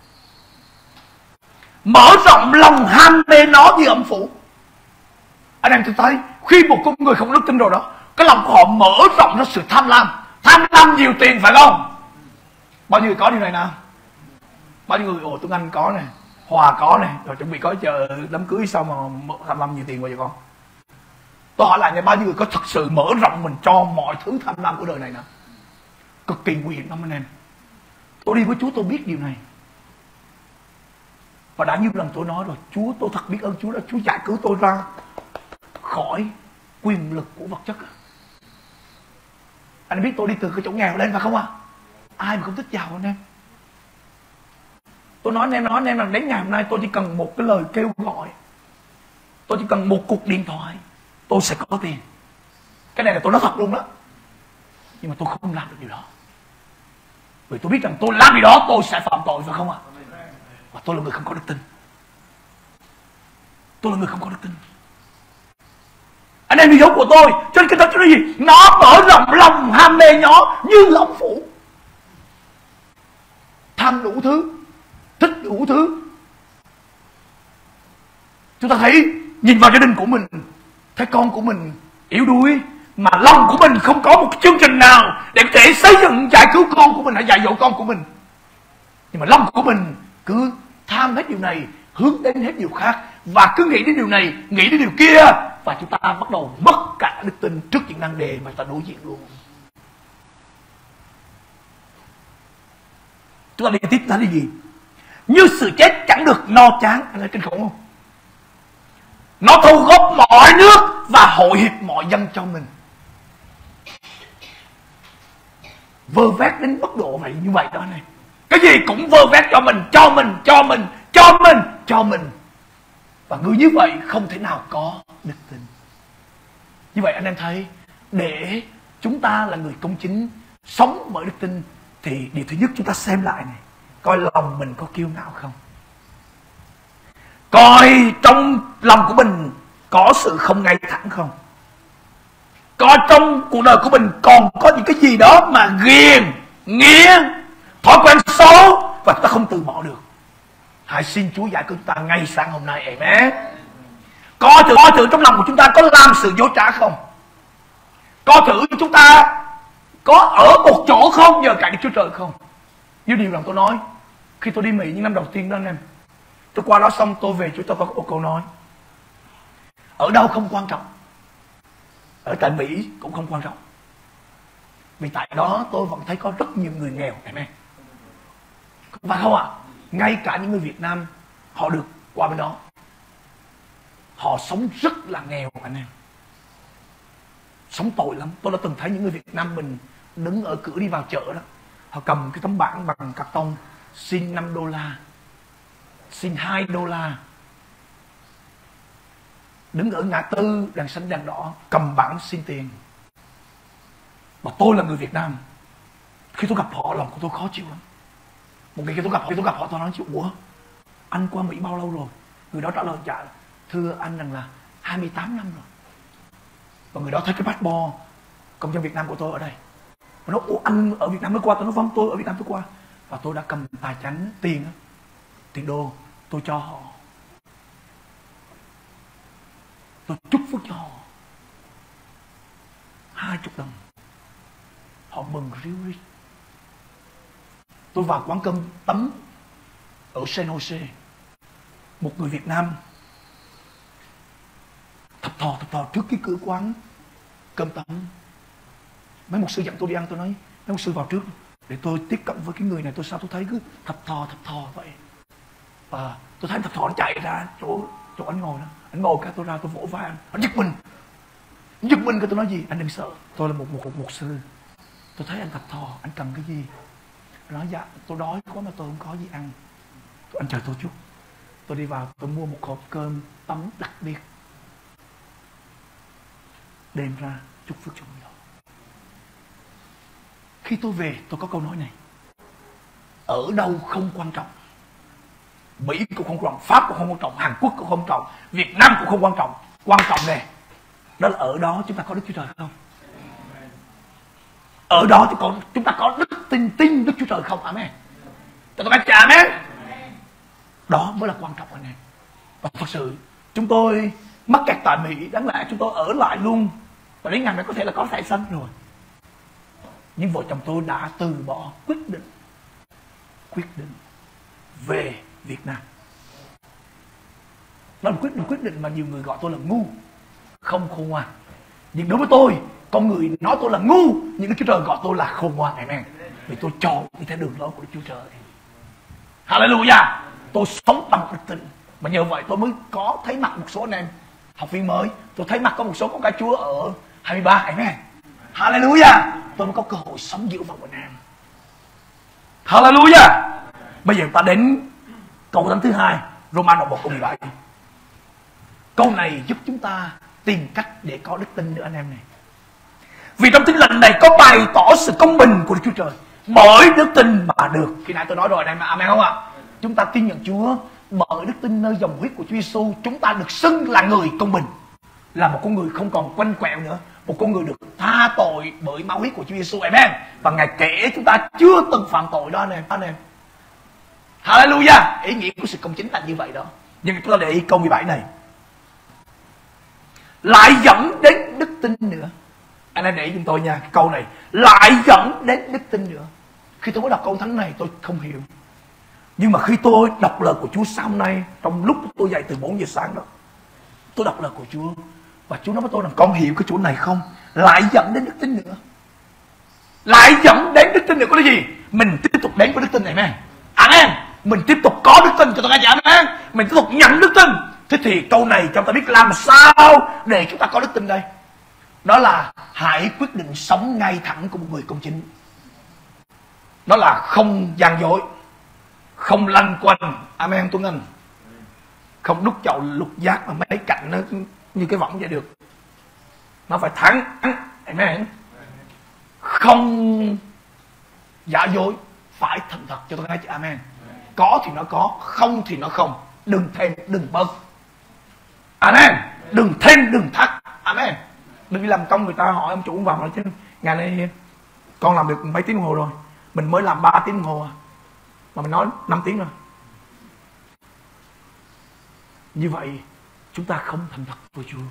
Mở rộng lòng ham mê nó như âm phủ. Anh em tôi thấy khi một con người không đức tin rồi đó, cái lòng của họ mở rộng ra sự tham lam. Tham lam nhiều tiền phải không? Bao nhiêu người có điều này nào? Bao nhiêu người ồ Tuấn Anh có nè, Hòa có nè, rồi chuẩn bị có chờ đám cưới sao mà tham lam nhiều tiền vậy con? Tôi hỏi lại nha, bao nhiêu người có thật sự mở rộng mình cho mọi thứ tham lam của đời này nè? Cực kỳ nguy hiểm lắm anh em. Tôi đi với Chúa tôi biết điều này. Và đã nhiều lần tôi nói rồi, Chúa tôi thật biết ơn Chúa đã Chúa giải cứu tôi ra khỏi quyền lực của vật chất. Anh biết tôi đi từ cái chỗ nghèo lên phải không ạ? À? Ai mà không thích giàu anh em? Tôi nói anh em nói anh em rằng đến ngày hôm nay tôi chỉ cần một cái lời kêu gọi, tôi chỉ cần một cuộc điện thoại, tôi sẽ có tiền. Cái này là tôi nói thật luôn đó. Nhưng mà tôi không làm được điều đó. Vì tôi biết rằng tôi làm điều đó tôi sẽ phạm tội phải không ạ? À? Và tôi là người không có đức tin. Tôi là người không có đức tin. Anh em đi dấu của tôi. Cho nên cái thật là gì? Nó mở rộng lòng ham mê nó như lòng phủ. Tham đủ thứ, thích đủ thứ. Chúng ta thấy nhìn vào gia đình của mình, thấy con của mình yếu đuối, mà lòng của mình không có một chương trình nào để có thể xây dựng giải cứu con của mình hay dạy dỗ con của mình. Nhưng mà lòng của mình cứ tham hết điều này, hướng đến hết điều khác, và cứ nghĩ đến điều này, nghĩ đến điều kia, và chúng ta bắt đầu mất cả đức tin trước những năng đề mà ta đối diện luôn. Chúng ta đi tiếp là gì? Như sự chết chẳng được no chán. Anh thấy kinh khủng không? Nó thu góp mọi nước và hội hiệp mọi dân cho mình. Vơ vét đến mức độ vậy như vậy đó này. Cái gì cũng vơ vét cho mình, cho mình, cho mình, cho mình, cho mình. Và người như vậy không thể nào có đức tin. Như vậy anh em thấy, để chúng ta là người công chính, sống bởi đức tin, thì điều thứ nhất chúng ta xem lại này, coi lòng mình có kiêu ngạo không, coi trong lòng của mình có sự không ngay thẳng không, coi trong cuộc đời của mình còn có những cái gì đó mà ghiền, nghiến, thói quen xấu và chúng ta không từ bỏ được. Hãy xin Chúa giải cứu chúng ta ngay sáng hôm nay. Amen. Coi thử, coi thử trong lòng của chúng ta có làm sự dối trá không, coi thử chúng ta có ở một chỗ không nhờ cậy Đức Chúa Trời không. Như điều rằng tôi nói, khi tôi đi Mỹ những năm đầu tiên đó anh em, tôi qua đó xong tôi về, chúng tôi có một câu nói: ở đâu không quan trọng, ở tại Mỹ cũng không quan trọng. Vì tại đó tôi vẫn thấy có rất nhiều người nghèo. Amen. Và không ạ, à, ngay cả những người Việt Nam họ được qua bên đó, họ sống rất là nghèo anh em, sống tội lắm. Tôi đã từng thấy những người Việt Nam mình đứng ở cửa đi vào chợ đó, họ cầm cái tấm bảng bằng cạc tông, xin năm đô la, xin hai đô la, đứng ở ngã tư đèn xanh đèn đỏ cầm bảng xin tiền. Mà tôi là người Việt Nam, khi tôi gặp họ lòng của tôi khó chịu lắm. Một ngày khi tôi gặp họ, khi tôi gặp họ tôi nói: ủa, anh qua Mỹ bao lâu rồi? Người đó trả lời: dạ thưa anh rằng là hai mươi tám năm rồi. Và người đó thấy cái passport công dân Việt Nam của tôi ở đây, và nói: ủa anh ở Việt Nam mới qua? Tôi nói: vâng, tôi ở Việt Nam tôi qua. Và tôi đã cầm tài chánh tiền, tiền đô, tôi cho họ, tôi chúc phước cho họ hai chục đồng. Họ mừng ríu rít. Tôi vào quán cơm tấm ở San Jose, một người Việt Nam thập thò thập thò trước cái cửa quán cơm tấm. Mấy mục sư dẫn tôi đi ăn, tôi nói: mấy mục sư vào trước để tôi tiếp cận với cái người này. Tôi sao tôi thấy cứ thập thò thập thò vậy. Và tôi thấy anh thập thò nó chạy ra chỗ chỗ anh ngồi đó. Anh ngồi cái tôi ra tôi vỗ vai anh, anh giật mình, anh giật mình cái tôi nói: gì anh đừng sợ, tôi là một một một mục sư, tôi thấy anh thập thò, anh cần cái gì? Anh nói: dạ tôi đói quá mà tôi không có gì ăn. Tôi, anh chờ tôi chút. Tôi đi vào tôi mua một hộp cơm tấm đặc biệt. đem ra chúc phước cho người đó. Khi tôi về, tôi có câu nói này: ở đâu không quan trọng, Mỹ cũng không quan trọng, Pháp cũng không quan trọng, Hàn Quốc cũng không quan trọng, Việt Nam cũng không quan trọng. Quan trọng nè, đó là ở đó chúng ta có Đức Chúa Trời không? Ở đó chúng, có, chúng ta có đức tin tin Đức Chúa Trời không? Amen. Tôi nói chà amen. Đó mới là quan trọng anh em. Và thật sự chúng tôi mắc kẹt tại Mỹ, đáng lẽ chúng tôi ở lại luôn, và đến ngày này có thể là có thẻ xanh rồi. Nhưng vợ chồng tôi đã từ bỏ, quyết định quyết định về Việt Nam. Đó là quyết định quyết định mà nhiều người gọi tôi là ngu, không khôn ngoan. Nhưng đối với tôi, con người nói tôi là ngu, nhưng Đức Chúa Trời gọi tôi là khôn ngoan. Amen. Vì tôi chọn đi theo đường lối của Đức Chúa Trời. Hallelujah. Tôi sống bằng đức tin, mà nhờ vậy tôi mới có thấy mặt một số anh em học viên mới. Tôi thấy mặt có một số con cái Chúa ở hai mươi ba. Amen. Hallelujah. Tôi mới có cơ hội sống giữa vòng anh em. Hallelujah. Bây giờ ta đến câu thánh thứ hai, Roma đoạn một câu mười bảy. Câu này giúp chúng ta tìm cách để có đức tin nữa anh em này. Vì trong Thánh Lệnh này có bày tỏ sự công bình của Đức Chúa Trời, bởi đức tin mà được. Khi nãy tôi nói rồi anh em, amen không ạ? Chúng ta tin nhận Chúa, bởi đức tin nơi dòng huyết của Chúa Giêsu, chúng ta được xưng là người công bình, là một con người không còn quanh quẹo nữa, một con người được tha tội bởi máu huyết của Chúa Giêsu. Amen. Và Ngài kể chúng ta chưa từng phạm tội đó anh em. Anh em. Hallelujah. Ý nghĩa của sự công chính là như vậy đó. Nhưng chúng ta để ý câu mười bảy này, lại dẫn đến đức tin nữa. Anh em để ý giùm tôi nha, câu này lại dẫn đến đức tin nữa. Khi tôi mới đọc câu thánh này tôi không hiểu, nhưng mà khi tôi đọc lời của Chúa sau này, trong lúc tôi dậy từ bốn giờ sáng đó, tôi đọc lời của Chúa, và Chúa nói với tôi rằng con hiểu cái chỗ này không? Lại dẫn đến đức tin nữa. Lại dẫn đến đức tin nữa có cái gì? Mình tiếp tục đến với đức tin này nè. Amen. Mình tiếp tục có đức tin cho tôi nghe chị. Amen. Mình tiếp tục nhận đức tin. Thế thì câu này cho ta biết làm sao để chúng ta có đức tin đây. Đó là hãy quyết định sống ngay thẳng của một người công chính. Đó là không gian dối, không lanh quanh. Amen Tuấn Anh. Không đút chậu lục giác mà mấy cạnh nó như cái võng vậy được. Nó phải thẳng. Amen. Không giả dối, phải thành thật cho tôi nghe chị. Amen. Có thì nó có, không thì nó không. Đừng thêm, đừng bớt. Amen. Đừng thêm, đừng thắt. Amen. Đừng đi làm công người ta hỏi ông chủ vào nói chứ ngày nay con làm được mấy tiếng đồng hồ rồi, mình mới làm ba tiếng đồng hồ à, mà mình nói năm tiếng rồi. Như vậy chúng ta không thành thật với Chúa.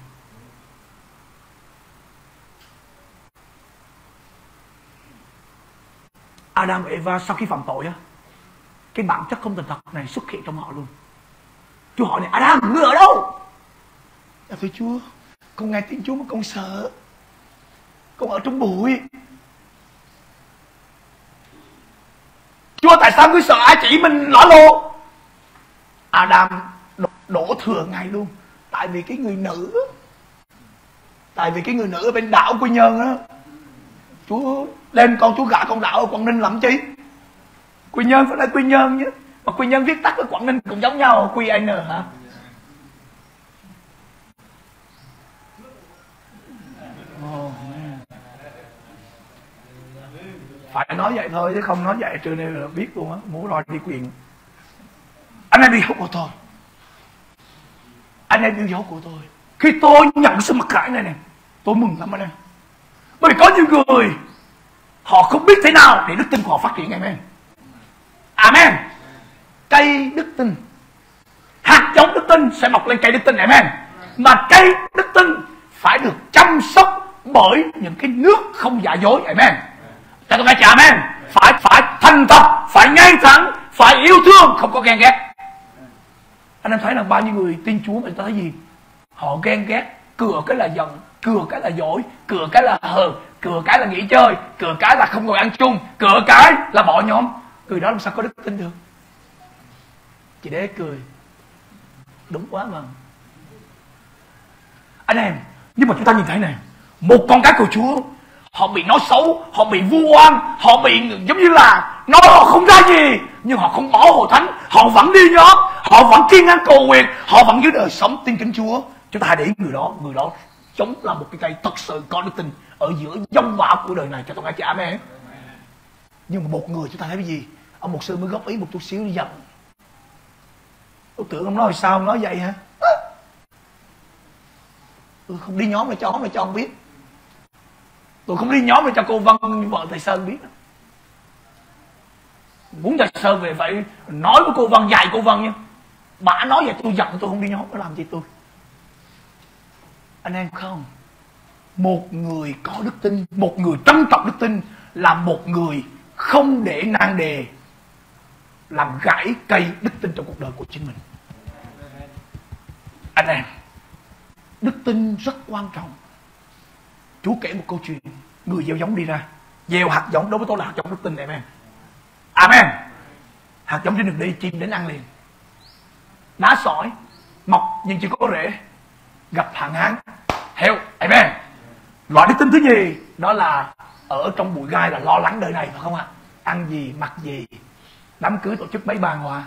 Adam và Eva sau khi phạm tội á, cái bản chất không thành thật này xuất hiện trong họ luôn. Chúa hỏi này: Adam, ngươi ở đâu? Dạ thưa Chúa, con nghe tiếng Chúa mà con sợ, con ở trong bụi. Chúa, tại sao ngươi sợ ai chỉ mình lõ lộ? Adam đổ, đổ thừa ngay luôn. Tại vì cái người nữ, tại vì cái người nữ ở bên đảo Quy Nhơn á, Chúa lên con Chúa gả con đảo ở Quảng Ninh làm chi? Quy Nhơn phải là Quy Nhơn chứ, mà Quy Nhơn viết tắt với Quảng Ninh cũng giống nhau, Quy N hả? Oh, phải nói vậy thôi chứ không nói vậy trưa nay là biết luôn á, muốn đòi đi quyền. Anh em yêu dấu của tôi, anh em yêu dấu của tôi. Khi tôi nhận sự mặc khải này nè, tôi mừng lắm anh em. Bởi vì có những người họ không biết thế nào để đức tin của họ phát triển. Amen. Amen. Cây đức tin, hạt giống đức tin sẽ mọc lên cây đức tin. Amen. Mà cây đức tin phải được chăm sóc bởi những cái nước không giả dối. Amen. Cho tôi nghe chào. Amen. Phải phải thành thật, phải ngay thẳng, phải yêu thương, không có ghen ghét. Anh em thấy là bao nhiêu người tin Chúa mà người ta thấy gì? Họ ghen ghét, cửa cái là giận, cửa cái là dỗi, cửa cái là hờn, cửa cái là nghỉ chơi, cửa cái là không ngồi ăn chung, cửa cái là bỏ nhóm. Người đó làm sao có đức tin được? Chị Đế cười. Đúng quá mà. Anh em, nhưng mà chúng ta nhìn thấy này, một con cái của Chúa, họ bị nói xấu, họ bị vu oan, họ bị giống như là nói họ không ra gì, nhưng họ không bỏ hội thánh, họ vẫn đi nhóm, họ vẫn kiên ăn cầu nguyện, họ vẫn giữ đời sống tin kính Chúa. Chúng ta hãy để ý người đó, người đó chống là một cái cây thật sự có đức tin ở giữa dông bão của đời này. Cho tôi nghe chị amen. Nhưng mà một người chúng ta thấy cái gì? Ông mục sư mới góp ý một chút xíu đi giận. Tôi tưởng ông nói sao ông nói vậy hả? Tôi không đi nhóm để cho để cho ông biết. Tôi không đi nhóm để cho cô Vân vợ thầy Sơn biết. Muốn thầy Sơn về phải nói với cô Vân, dạy cô Vân nha. Bà nói vậy tôi giận, tôi không đi nhóm, nó làm gì tôi? Anh em không? Một người có đức tin, một người trân trọng đức tin là một người không để nan đề làm gãy cây đức tin trong cuộc đời của chính mình. Anh em, đức tin rất quan trọng. Chúa kể một câu chuyện, người gieo giống đi ra, gieo hạt giống, đối với tôi là hạt giống đức tin. Amen. Amen. Hạt giống trên đường đi, chim đến ăn liền. Đá sỏi mọc nhưng chỉ có rễ, gặp hạn hán heo. Amen. Loại đức tin thứ nhì đó là ở trong bụi gai là lo lắng đời này, phải không ạ? Ăn gì, mặc gì, đám cưới tổ chức mấy bàn hòa?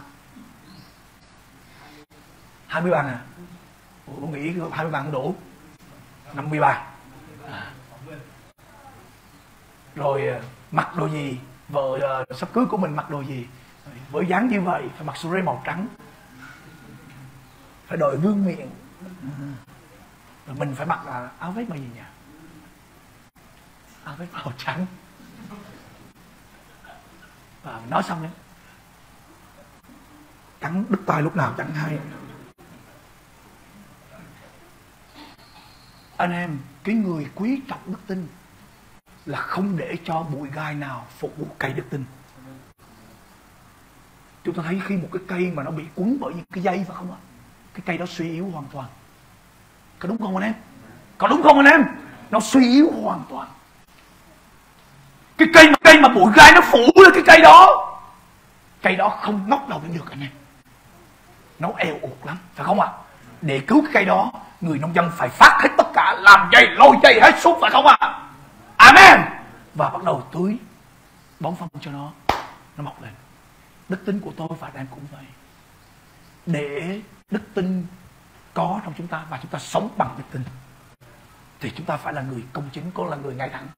Hai mươi bàn à? Ủa, nghĩ hai mươi bàn không đủ, năm mươi bàn à. Rồi mặc đồ gì, vợ uh, sắp cưới của mình mặc đồ gì, với dáng như vậy phải mặc sơ màu trắng, phải đội vương miện, rồi mình phải mặc là áo vest màu gì nhỉ? Áo vest màu trắng. Và nói xong đấy, trắng đứt tay lúc nào chẳng hay. Anh em, cái người quý trọng đức tin là không để cho bụi gai nào phục vụ cây đức tin. Chúng ta thấy khi một cái cây mà nó bị quấn bởi những cái dây, phải không ạ? Cái cây đó suy yếu hoàn toàn. Có đúng không anh em? Có đúng không anh em? Nó suy yếu hoàn toàn. Cái cây mà cây mà bụi gai nó phủ lên cái cây đó, cây đó không ngóc đầu lên được anh em. Nó eo uột lắm, phải không ạ? Để cứu cái cây đó, người nông dân phải phát hết tất cả, làm dây lôi dây hết xuống, phải không ạ? Amen. Và bắt đầu tưới bón phân cho nó, nó mọc lên. Đức tin của tôi và anh em cũng vậy. Để đức tin có trong chúng ta và chúng ta sống bằng đức tin thì chúng ta phải là người công chính, có là người ngay thẳng.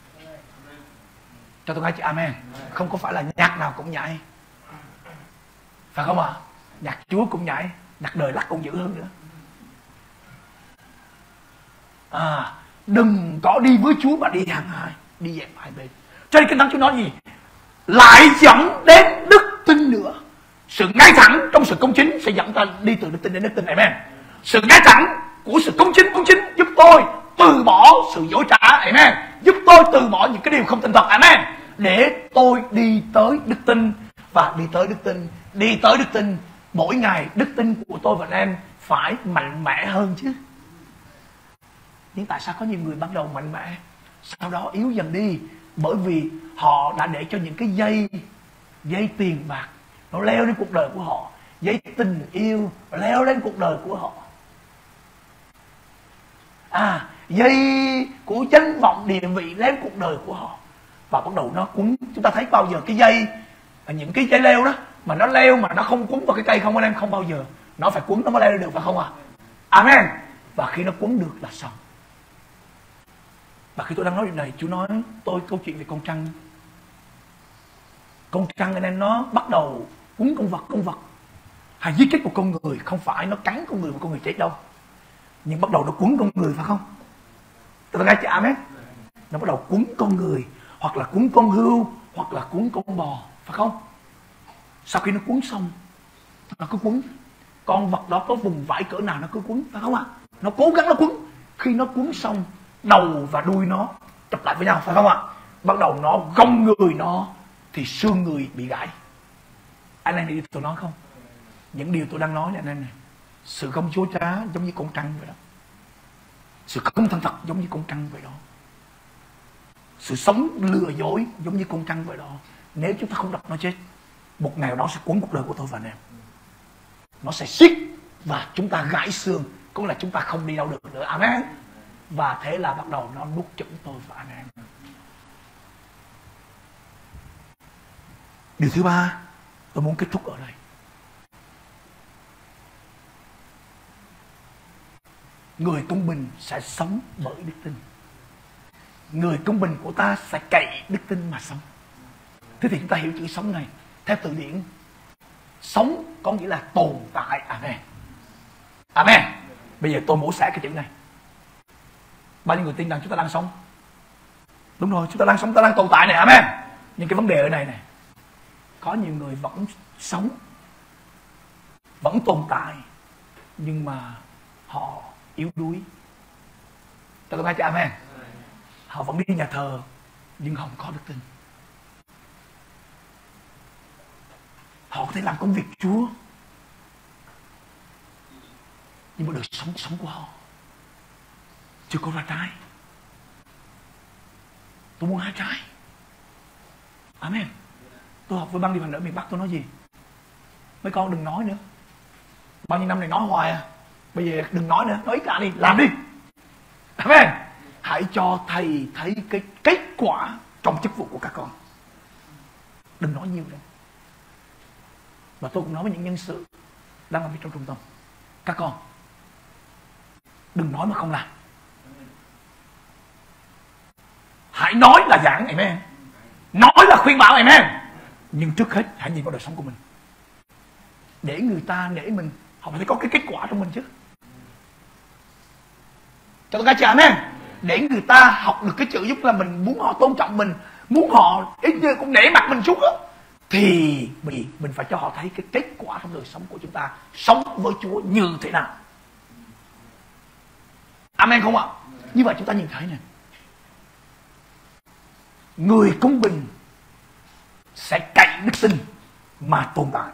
Cho tôi nghe chị amen. Không có phải là nhạc nào cũng nhảy, phải không ạ? À? Nhạc Chúa cũng nhảy, nhạc đời lắc cũng dữ hơn nữa. À, đừng có đi với Chúa mà đi hàng hai, đi dẹp hai bên. Cho nên Kinh Thánh Chúa nói gì? Lại dẫn đến đức tin nữa. Sự ngay thẳng trong sự công chính sẽ dẫn ta đi từ đức tin đến đức tin. Amen. Sự ngay thẳng của sự công chính công chính giúp tôi từ bỏ sự dối trá. Amen. Giúp tôi từ bỏ những cái điều không tin thật. Amen. Để tôi đi tới đức tin. Và đi tới đức tin, đi tới đức tin, mỗi ngày đức tin của tôi và anh em phải mạnh mẽ hơn chứ. Nhưng tại sao có nhiều người ban đầu mạnh mẽ, sau đó yếu dần đi? Bởi vì họ đã để cho những cái dây dây tiền bạc nó leo lên cuộc đời của họ, dây tình yêu leo lên cuộc đời của họ, à dây của danh vọng địa vị lên cuộc đời của họ, và bắt đầu nó quấn. Chúng ta thấy bao giờ cái dây, những cái dây leo đó mà nó leo mà nó không quấn vào cái cây không anh em? Không bao giờ. Nó phải quấn nó mới leo lên được, phải không ạ? À? Amen. Và khi nó quấn được là xong. Và khi tôi đang nói điều này, Chúa nói tôi câu chuyện về con trăng. Con trăng anh em nó bắt đầu quấn con vật, con vật hay giết chết một con người. Không phải nó cắn con người mà con người chết đâu, nhưng bắt đầu nó quấn con người, phải không? Tôi nghe chị amen. Nó bắt đầu quấn con người, hoặc là quấn con hươu, hoặc là quấn con bò, phải không? Sau khi nó quấn xong, nó cứ quấn. Con vật đó có vùng vải cỡ nào nó cứ quấn, phải không ạ? Nó cố gắng nó quấn. Khi nó quấn xong, đầu và đuôi nó chập lại với nhau, phải không ạ? Bắt đầu nó gông người nó, thì xương người bị gãy. Anh em đi tôi nói không? Những điều tôi đang nói này anh em này, sự không dối trá giống như con trăng vậy đó, sự không thành thật giống như con trăng vậy đó, sự sống lừa dối giống như con trăng vậy đó. Nếu chúng ta không đập nó chết, một ngày đó sẽ cuốn cuộc đời của tôi và anh em. Nó sẽ siết và chúng ta gãy xương, cũng là chúng ta không đi đâu được nữa. Amen. Và thế là bắt đầu nó nuốt chửng tôi và anh em. Điều thứ ba, tôi muốn kết thúc ở đây. Người công bình sẽ sống bởi đức tin. Người công bình của ta sẽ cậy đức tin mà sống. Thế thì chúng ta hiểu chữ sống này theo từ điển. Sống có nghĩa là tồn tại. Amen. Amen. Bây giờ tôi mổ xẻ cái chữ này. Bao nhiêu người tin rằng chúng ta đang sống? Đúng rồi, chúng ta đang sống, chúng ta đang tồn tại này. Amen. Nhưng cái vấn đề ở này này, có nhiều người vẫn sống, vẫn tồn tại, nhưng mà họ yếu đuối. Tôi có nói cho amen. Họ vẫn đi nhà thờ nhưng không có đức tin. Họ có thể làm công việc Chúa, nhưng mà đời sống sống của họ chưa có ra trái. Tôi muốn hái trái. Amen. Tôi học với băng đi phần ở miền Bắc, tôi nói gì? Mấy con đừng nói nữa. Bao nhiêu năm này nói hoài à. Bây giờ đừng nói nữa, nói ít cả đi, làm đi. Amen. Hãy cho thầy thấy cái kết quả trong chức vụ của các con. Đừng nói nhiều nữa. Và tôi cũng nói với những nhân sự đang làm việc trong trung tâm, các con đừng nói mà không làm. Hãy nói là giảng, amen. Nói là khuyên bảo, amen. Nhưng trước hết hãy nhìn vào đời sống của mình, để người ta nể mình. Họ phải có cái kết quả trong mình chứ. Cho tôi cái chữ amen. Để người ta học được cái chữ giúp là mình muốn họ tôn trọng mình, muốn họ ít như cũng nể mặt mình chút đó, thì mình, mình phải cho họ thấy cái kết quả trong đời sống của chúng ta, sống với Chúa như thế nào. Amen không ạ? Như vậy chúng ta nhìn thấy nè, người công bình sẽ cậy đức tin mà tồn tại.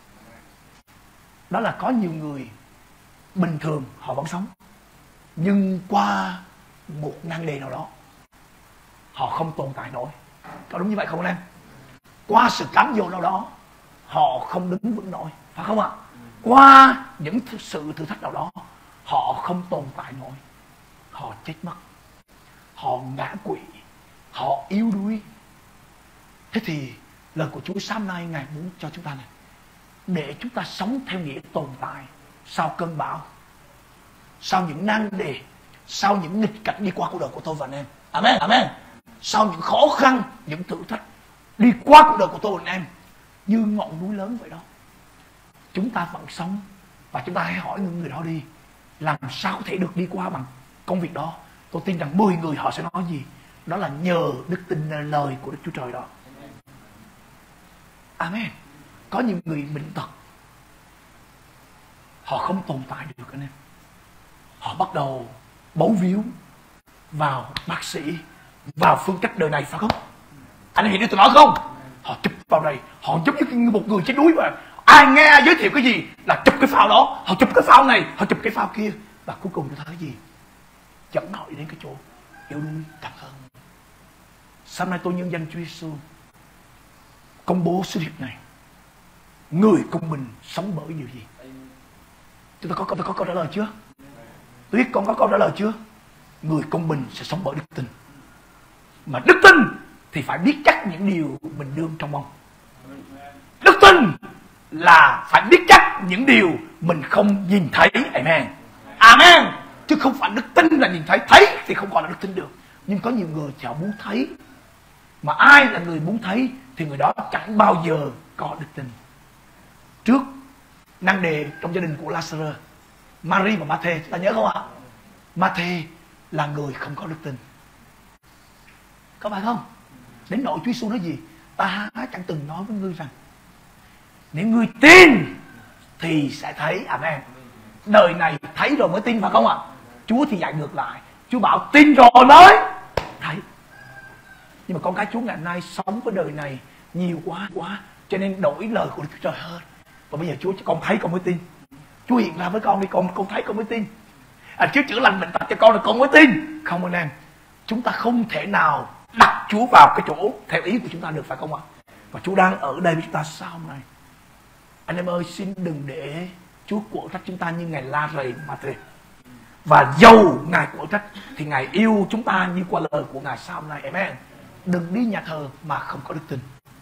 Đó là có nhiều người bình thường họ vẫn sống, nhưng qua một nan đề nào đó họ không tồn tại nổi. Có đúng như vậy không anh em? Qua sự cám dỗ nào đó họ không đứng vững nổi, phải không ạ? Qua những sự thử thách nào đó họ không tồn tại nổi, họ chết mất, họ ngã quỵ, họ yếu đuối. Thế thì lời của Chúa sáng nay Ngài muốn cho chúng ta này, để chúng ta sống theo nghĩa tồn tại sau cơn bão, sau những nan đề, sau những nghịch cảnh đi qua cuộc đời của tôi và anh em. Amen, amen. Sau những khó khăn, những thử thách đi qua cuộc đời của tôi và anh em, như ngọn núi lớn vậy đó, chúng ta vẫn sống. Và chúng ta hãy hỏi những người đó đi, làm sao có thể được đi qua bằng công việc đó. Tôi tin rằng mười người họ sẽ nói gì? Đó là nhờ đức tin lời của Đức Chúa Trời đó. Amen. Có nhiều người bệnh tật, họ không tồn tại được anh em. Họ bắt đầu bấu víu vào bác sĩ, vào phương cách đời này, phải không? Anh em hiểu điều tôi nói không? Họ chụp vào đây, họ giống như một người chết đuối vậy. Ai nghe ai giới thiệu cái gì là chụp cái phao đó, họ chụp cái phao này, họ chụp cái phao kia, và cuối cùng tôi thấy cái gì? Dẫn họ đến cái chỗ yếu đuối càng hơn. Sáng nay tôi nhân danh Chúa Giêsu công bố sứ điệp này: người công bình sống bởi điều gì? Chúng ta có, có, có câu trả lời chưa? Tôi biết con có câu trả lời chưa? Người công bình sẽ sống bởi đức tin. Mà đức tin thì phải biết chắc những điều mình đương trong mong. Đức tin là phải biết chắc những điều mình không nhìn thấy. Amen. Amen. Chứ không phải đức tin là nhìn thấy. Thấy thì không còn là đức tin được. Nhưng có nhiều người họ muốn thấy. Mà ai là người muốn thấy thì người đó chẳng bao giờ có đức tin. Trước nan đề trong gia đình của Lazarus, Mary và Ma-thê, chúng ta nhớ không ạ? Ma-thê là người không có đức tin, có phải không? Đến nỗi Chúa Giêsu nói gì? Ta chẳng từng nói với ngươi rằng nếu ngươi tin thì sẽ thấy. Amen. Đời này thấy rồi mới tin, phải không ạ? Chúa thì dạy ngược lại, Chúa bảo tin rồi mới thấy. Nhưng mà con cái Chúa ngày hôm nay sống với đời này nhiều quá quá, cho nên đổi lời của Đức Chúa Trời hơn. Và bây giờ Chúa cho con thấy con mới tin. Chúa hiện ra với con đi, con con thấy con mới tin. À, Chúa chữa lành bệnh tật cho con là con mới tin. Không anh em, chúng ta không thể nào đặt Chúa vào cái chỗ theo ý của chúng ta được, phải không ạ? Và Chúa đang ở đây với chúng ta sau hôm nay. Anh em ơi, xin đừng để Chúa quở trách chúng ta như Ngài la rầy mà thôi. Và dầu Ngài quở trách thì Ngài yêu chúng ta như qua lời của Ngài sau hôm nay. Amen. Đừng đi nhà thờ mà không có đức tin.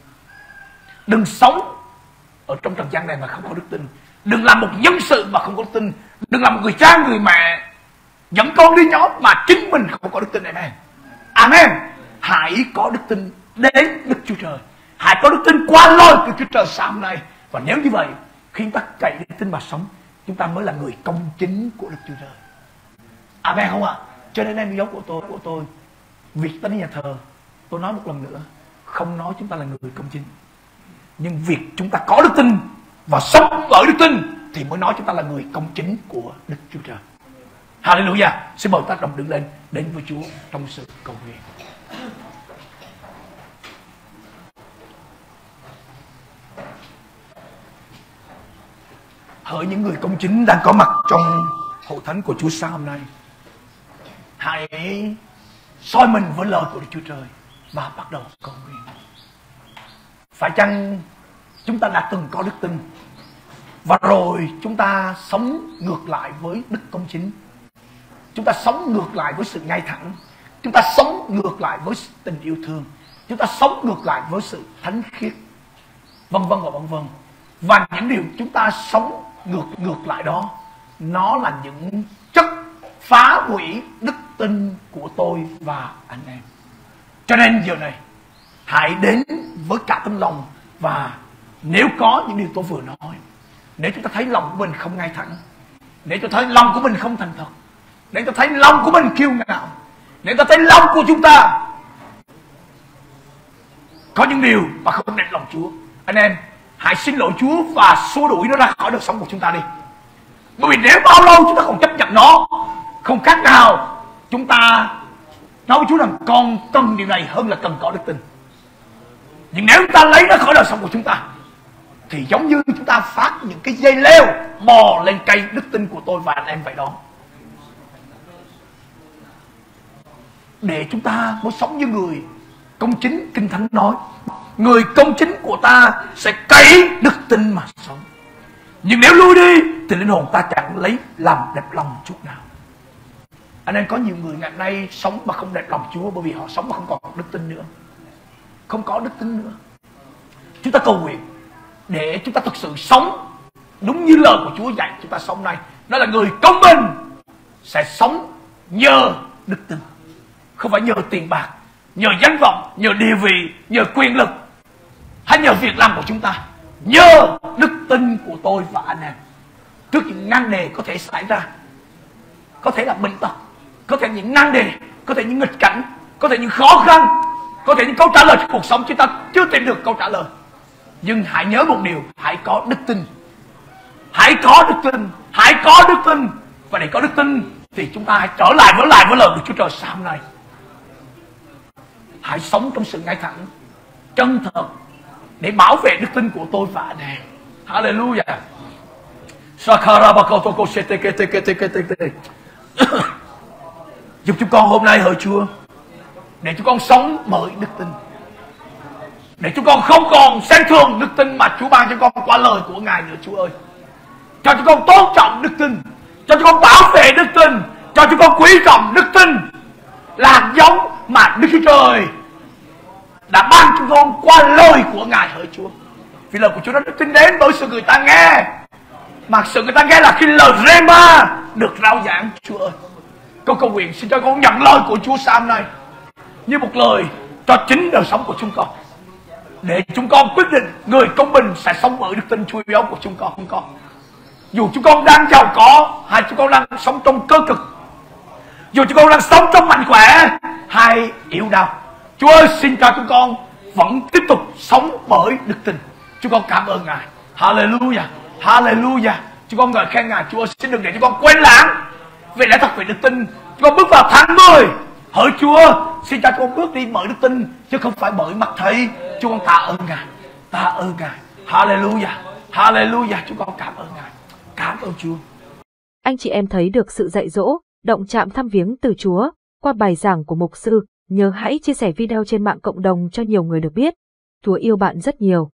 Đừng sống ở trong trần gian này mà không có đức tin. Đừng làm một nhân sự mà không có đức tin. Đừng làm một người cha người mẹ dẫn con đi nhóm mà chính mình không có đức tin. Amen. Amen. Hãy có đức tin đến Đức Chúa Trời. Hãy có đức tin qua lời của Chúa Trời sáng hôm nay. Và nếu như vậy, khi chúng ta cậy đức tin mà sống, chúng ta mới là người công chính của Đức Chúa Trời. Amen không ạ? Cho nên em dấu của tôi, của tôi, việc ta đi nhà thờ, tôi nói một lần nữa, không nói chúng ta là người công chính. Nhưng việc chúng ta có đức tin và sống ở đức tin thì mới nói chúng ta là người công chính của Đức Chúa Trời. Hallelujah. Xin mời ta đồng đứng lên đến với Chúa trong sự cầu nguyện. Hỡi những người công chính đang có mặt trong hội thánh của Chúa sáng hôm nay, hãy soi mình với lời của Đức Chúa Trời và bắt đầu cầu nguyện. Phải chăng chúng ta đã từng có đức tin và rồi chúng ta sống ngược lại với đức công chính, chúng ta sống ngược lại với sự ngay thẳng, chúng ta sống ngược lại với tình yêu thương, chúng ta sống ngược lại với sự thánh khiết, vân vân và vân vân. Và những điều chúng ta sống ngược ngược lại đó, nó là những chất phá hủy đức tin của tôi và anh em. Cho nên giờ này hãy đến với cả tấm lòng, và nếu có những điều tôi vừa nói, nếu chúng ta thấy lòng của mình không ngay thẳng, nếu chúng ta thấy lòng của mình không thành thật, nếu chúng ta thấy lòng của mình kiêu ngạo, nếu chúng ta thấy lòng của chúng ta có những điều mà không đẹp lòng Chúa, anh em hãy xin lỗi Chúa và xua đuổi nó ra khỏi đời sống của chúng ta đi. Bởi vì nếu bao lâu chúng ta còn chấp nhận nó, không khác nào chúng ta nói với Chúa rằng con cần điều này hơn là cần có đức tin. Nhưng nếu chúng ta lấy nó khỏi đời sống của chúng ta, thì giống như chúng ta phát những cái dây leo bò lên cây đức tin của tôi và anh em vậy đó. Để chúng ta mới sống như người công chính. Kinh Thánh nói người công chính của ta sẽ cấy đức tin mà sống. Nhưng nếu lui đi thì linh hồn ta chẳng lấy làm đẹp lòng chút nào. Anh em, có nhiều người ngày nay sống mà không đẹp lòng Chúa, bởi vì họ sống mà không còn đức tin nữa, không có đức tin nữa. Chúng ta cầu nguyện để chúng ta thực sự sống đúng như lời của Chúa dạy chúng ta sống này. Đó là người công bình sẽ sống nhờ đức tin, không phải nhờ tiền bạc, nhờ danh vọng, nhờ địa vị, nhờ quyền lực, hay nhờ việc làm của chúng ta. Nhờ đức tin của tôi và anh em trước những nan đề có thể xảy ra, có thể là bệnh tật, có thể những nan đề, có thể những nghịch cảnh, có thể những khó khăn, có thể những câu trả lời trong cuộc sống chúng ta chưa tìm được câu trả lời. Nhưng hãy nhớ một điều, hãy có đức tin. Hãy có đức tin, hãy có đức tin. Và để có đức tin thì chúng ta hãy trở lại với lại với lời của Chúa Trời sáng hôm nay. Hãy sống trong sự ngay thẳng, chân thật, để bảo vệ đức tin của tôi và anh em. Hallelujah. Giúp chúng con hôm nay hỡi Chúa, để chúng con sống bởi đức tin, để chúng con không còn xem thường đức tin mà Chúa ban cho con qua lời của Ngài nữa. Chúa ơi, cho chúng con tôn trọng đức tin, cho chúng con bảo vệ đức tin, cho chúng con quý trọng đức tin, là giống mà Đức Chúa Trời đã ban cho con qua lời của Ngài hỡi Chúa. Vì lời của Chúa nó đức tin đến bởi sự người ta nghe, mà sự người ta nghe là khi lời rema được rao giảng. Chúa ơi, con cầu nguyện xin cho con nhận lời của Chúa sáng nay như một lời cho chính đời sống của chúng con, để chúng con quyết định người công bình sẽ sống bởi đức tin chui báu của chúng con. Không con, dù chúng con đang giàu có hay chúng con đang sống trong cơ cực, dù chúng con đang sống trong mạnh khỏe hay yếu đau, Chúa ơi xin cho chúng con vẫn tiếp tục sống bởi đức tin. Chúng con cảm ơn Ngài. Hallelujah, hallelujah. Chúng con ngợi khen Ngài. Chúa ơi, xin đừng để chúng con quên lãng vì lẽ thật về đức tin. Chúng con bước vào tháng mười, hỡi Chúa xin cho chúng con bước đi bởi đức tin, chứ không phải bởi mặt thấy. Chúng con tạ ơn Ngài, tạ ơn Ngài. Hallelujah, hallelujah. Chúng con cảm ơn Ngài, cảm ơn Chúa. Anh chị em thấy được sự dạy dỗ, động chạm thăm viếng từ Chúa qua bài giảng của mục sư, nhớ hãy chia sẻ video trên mạng cộng đồng cho nhiều người được biết. Chúa yêu bạn rất nhiều.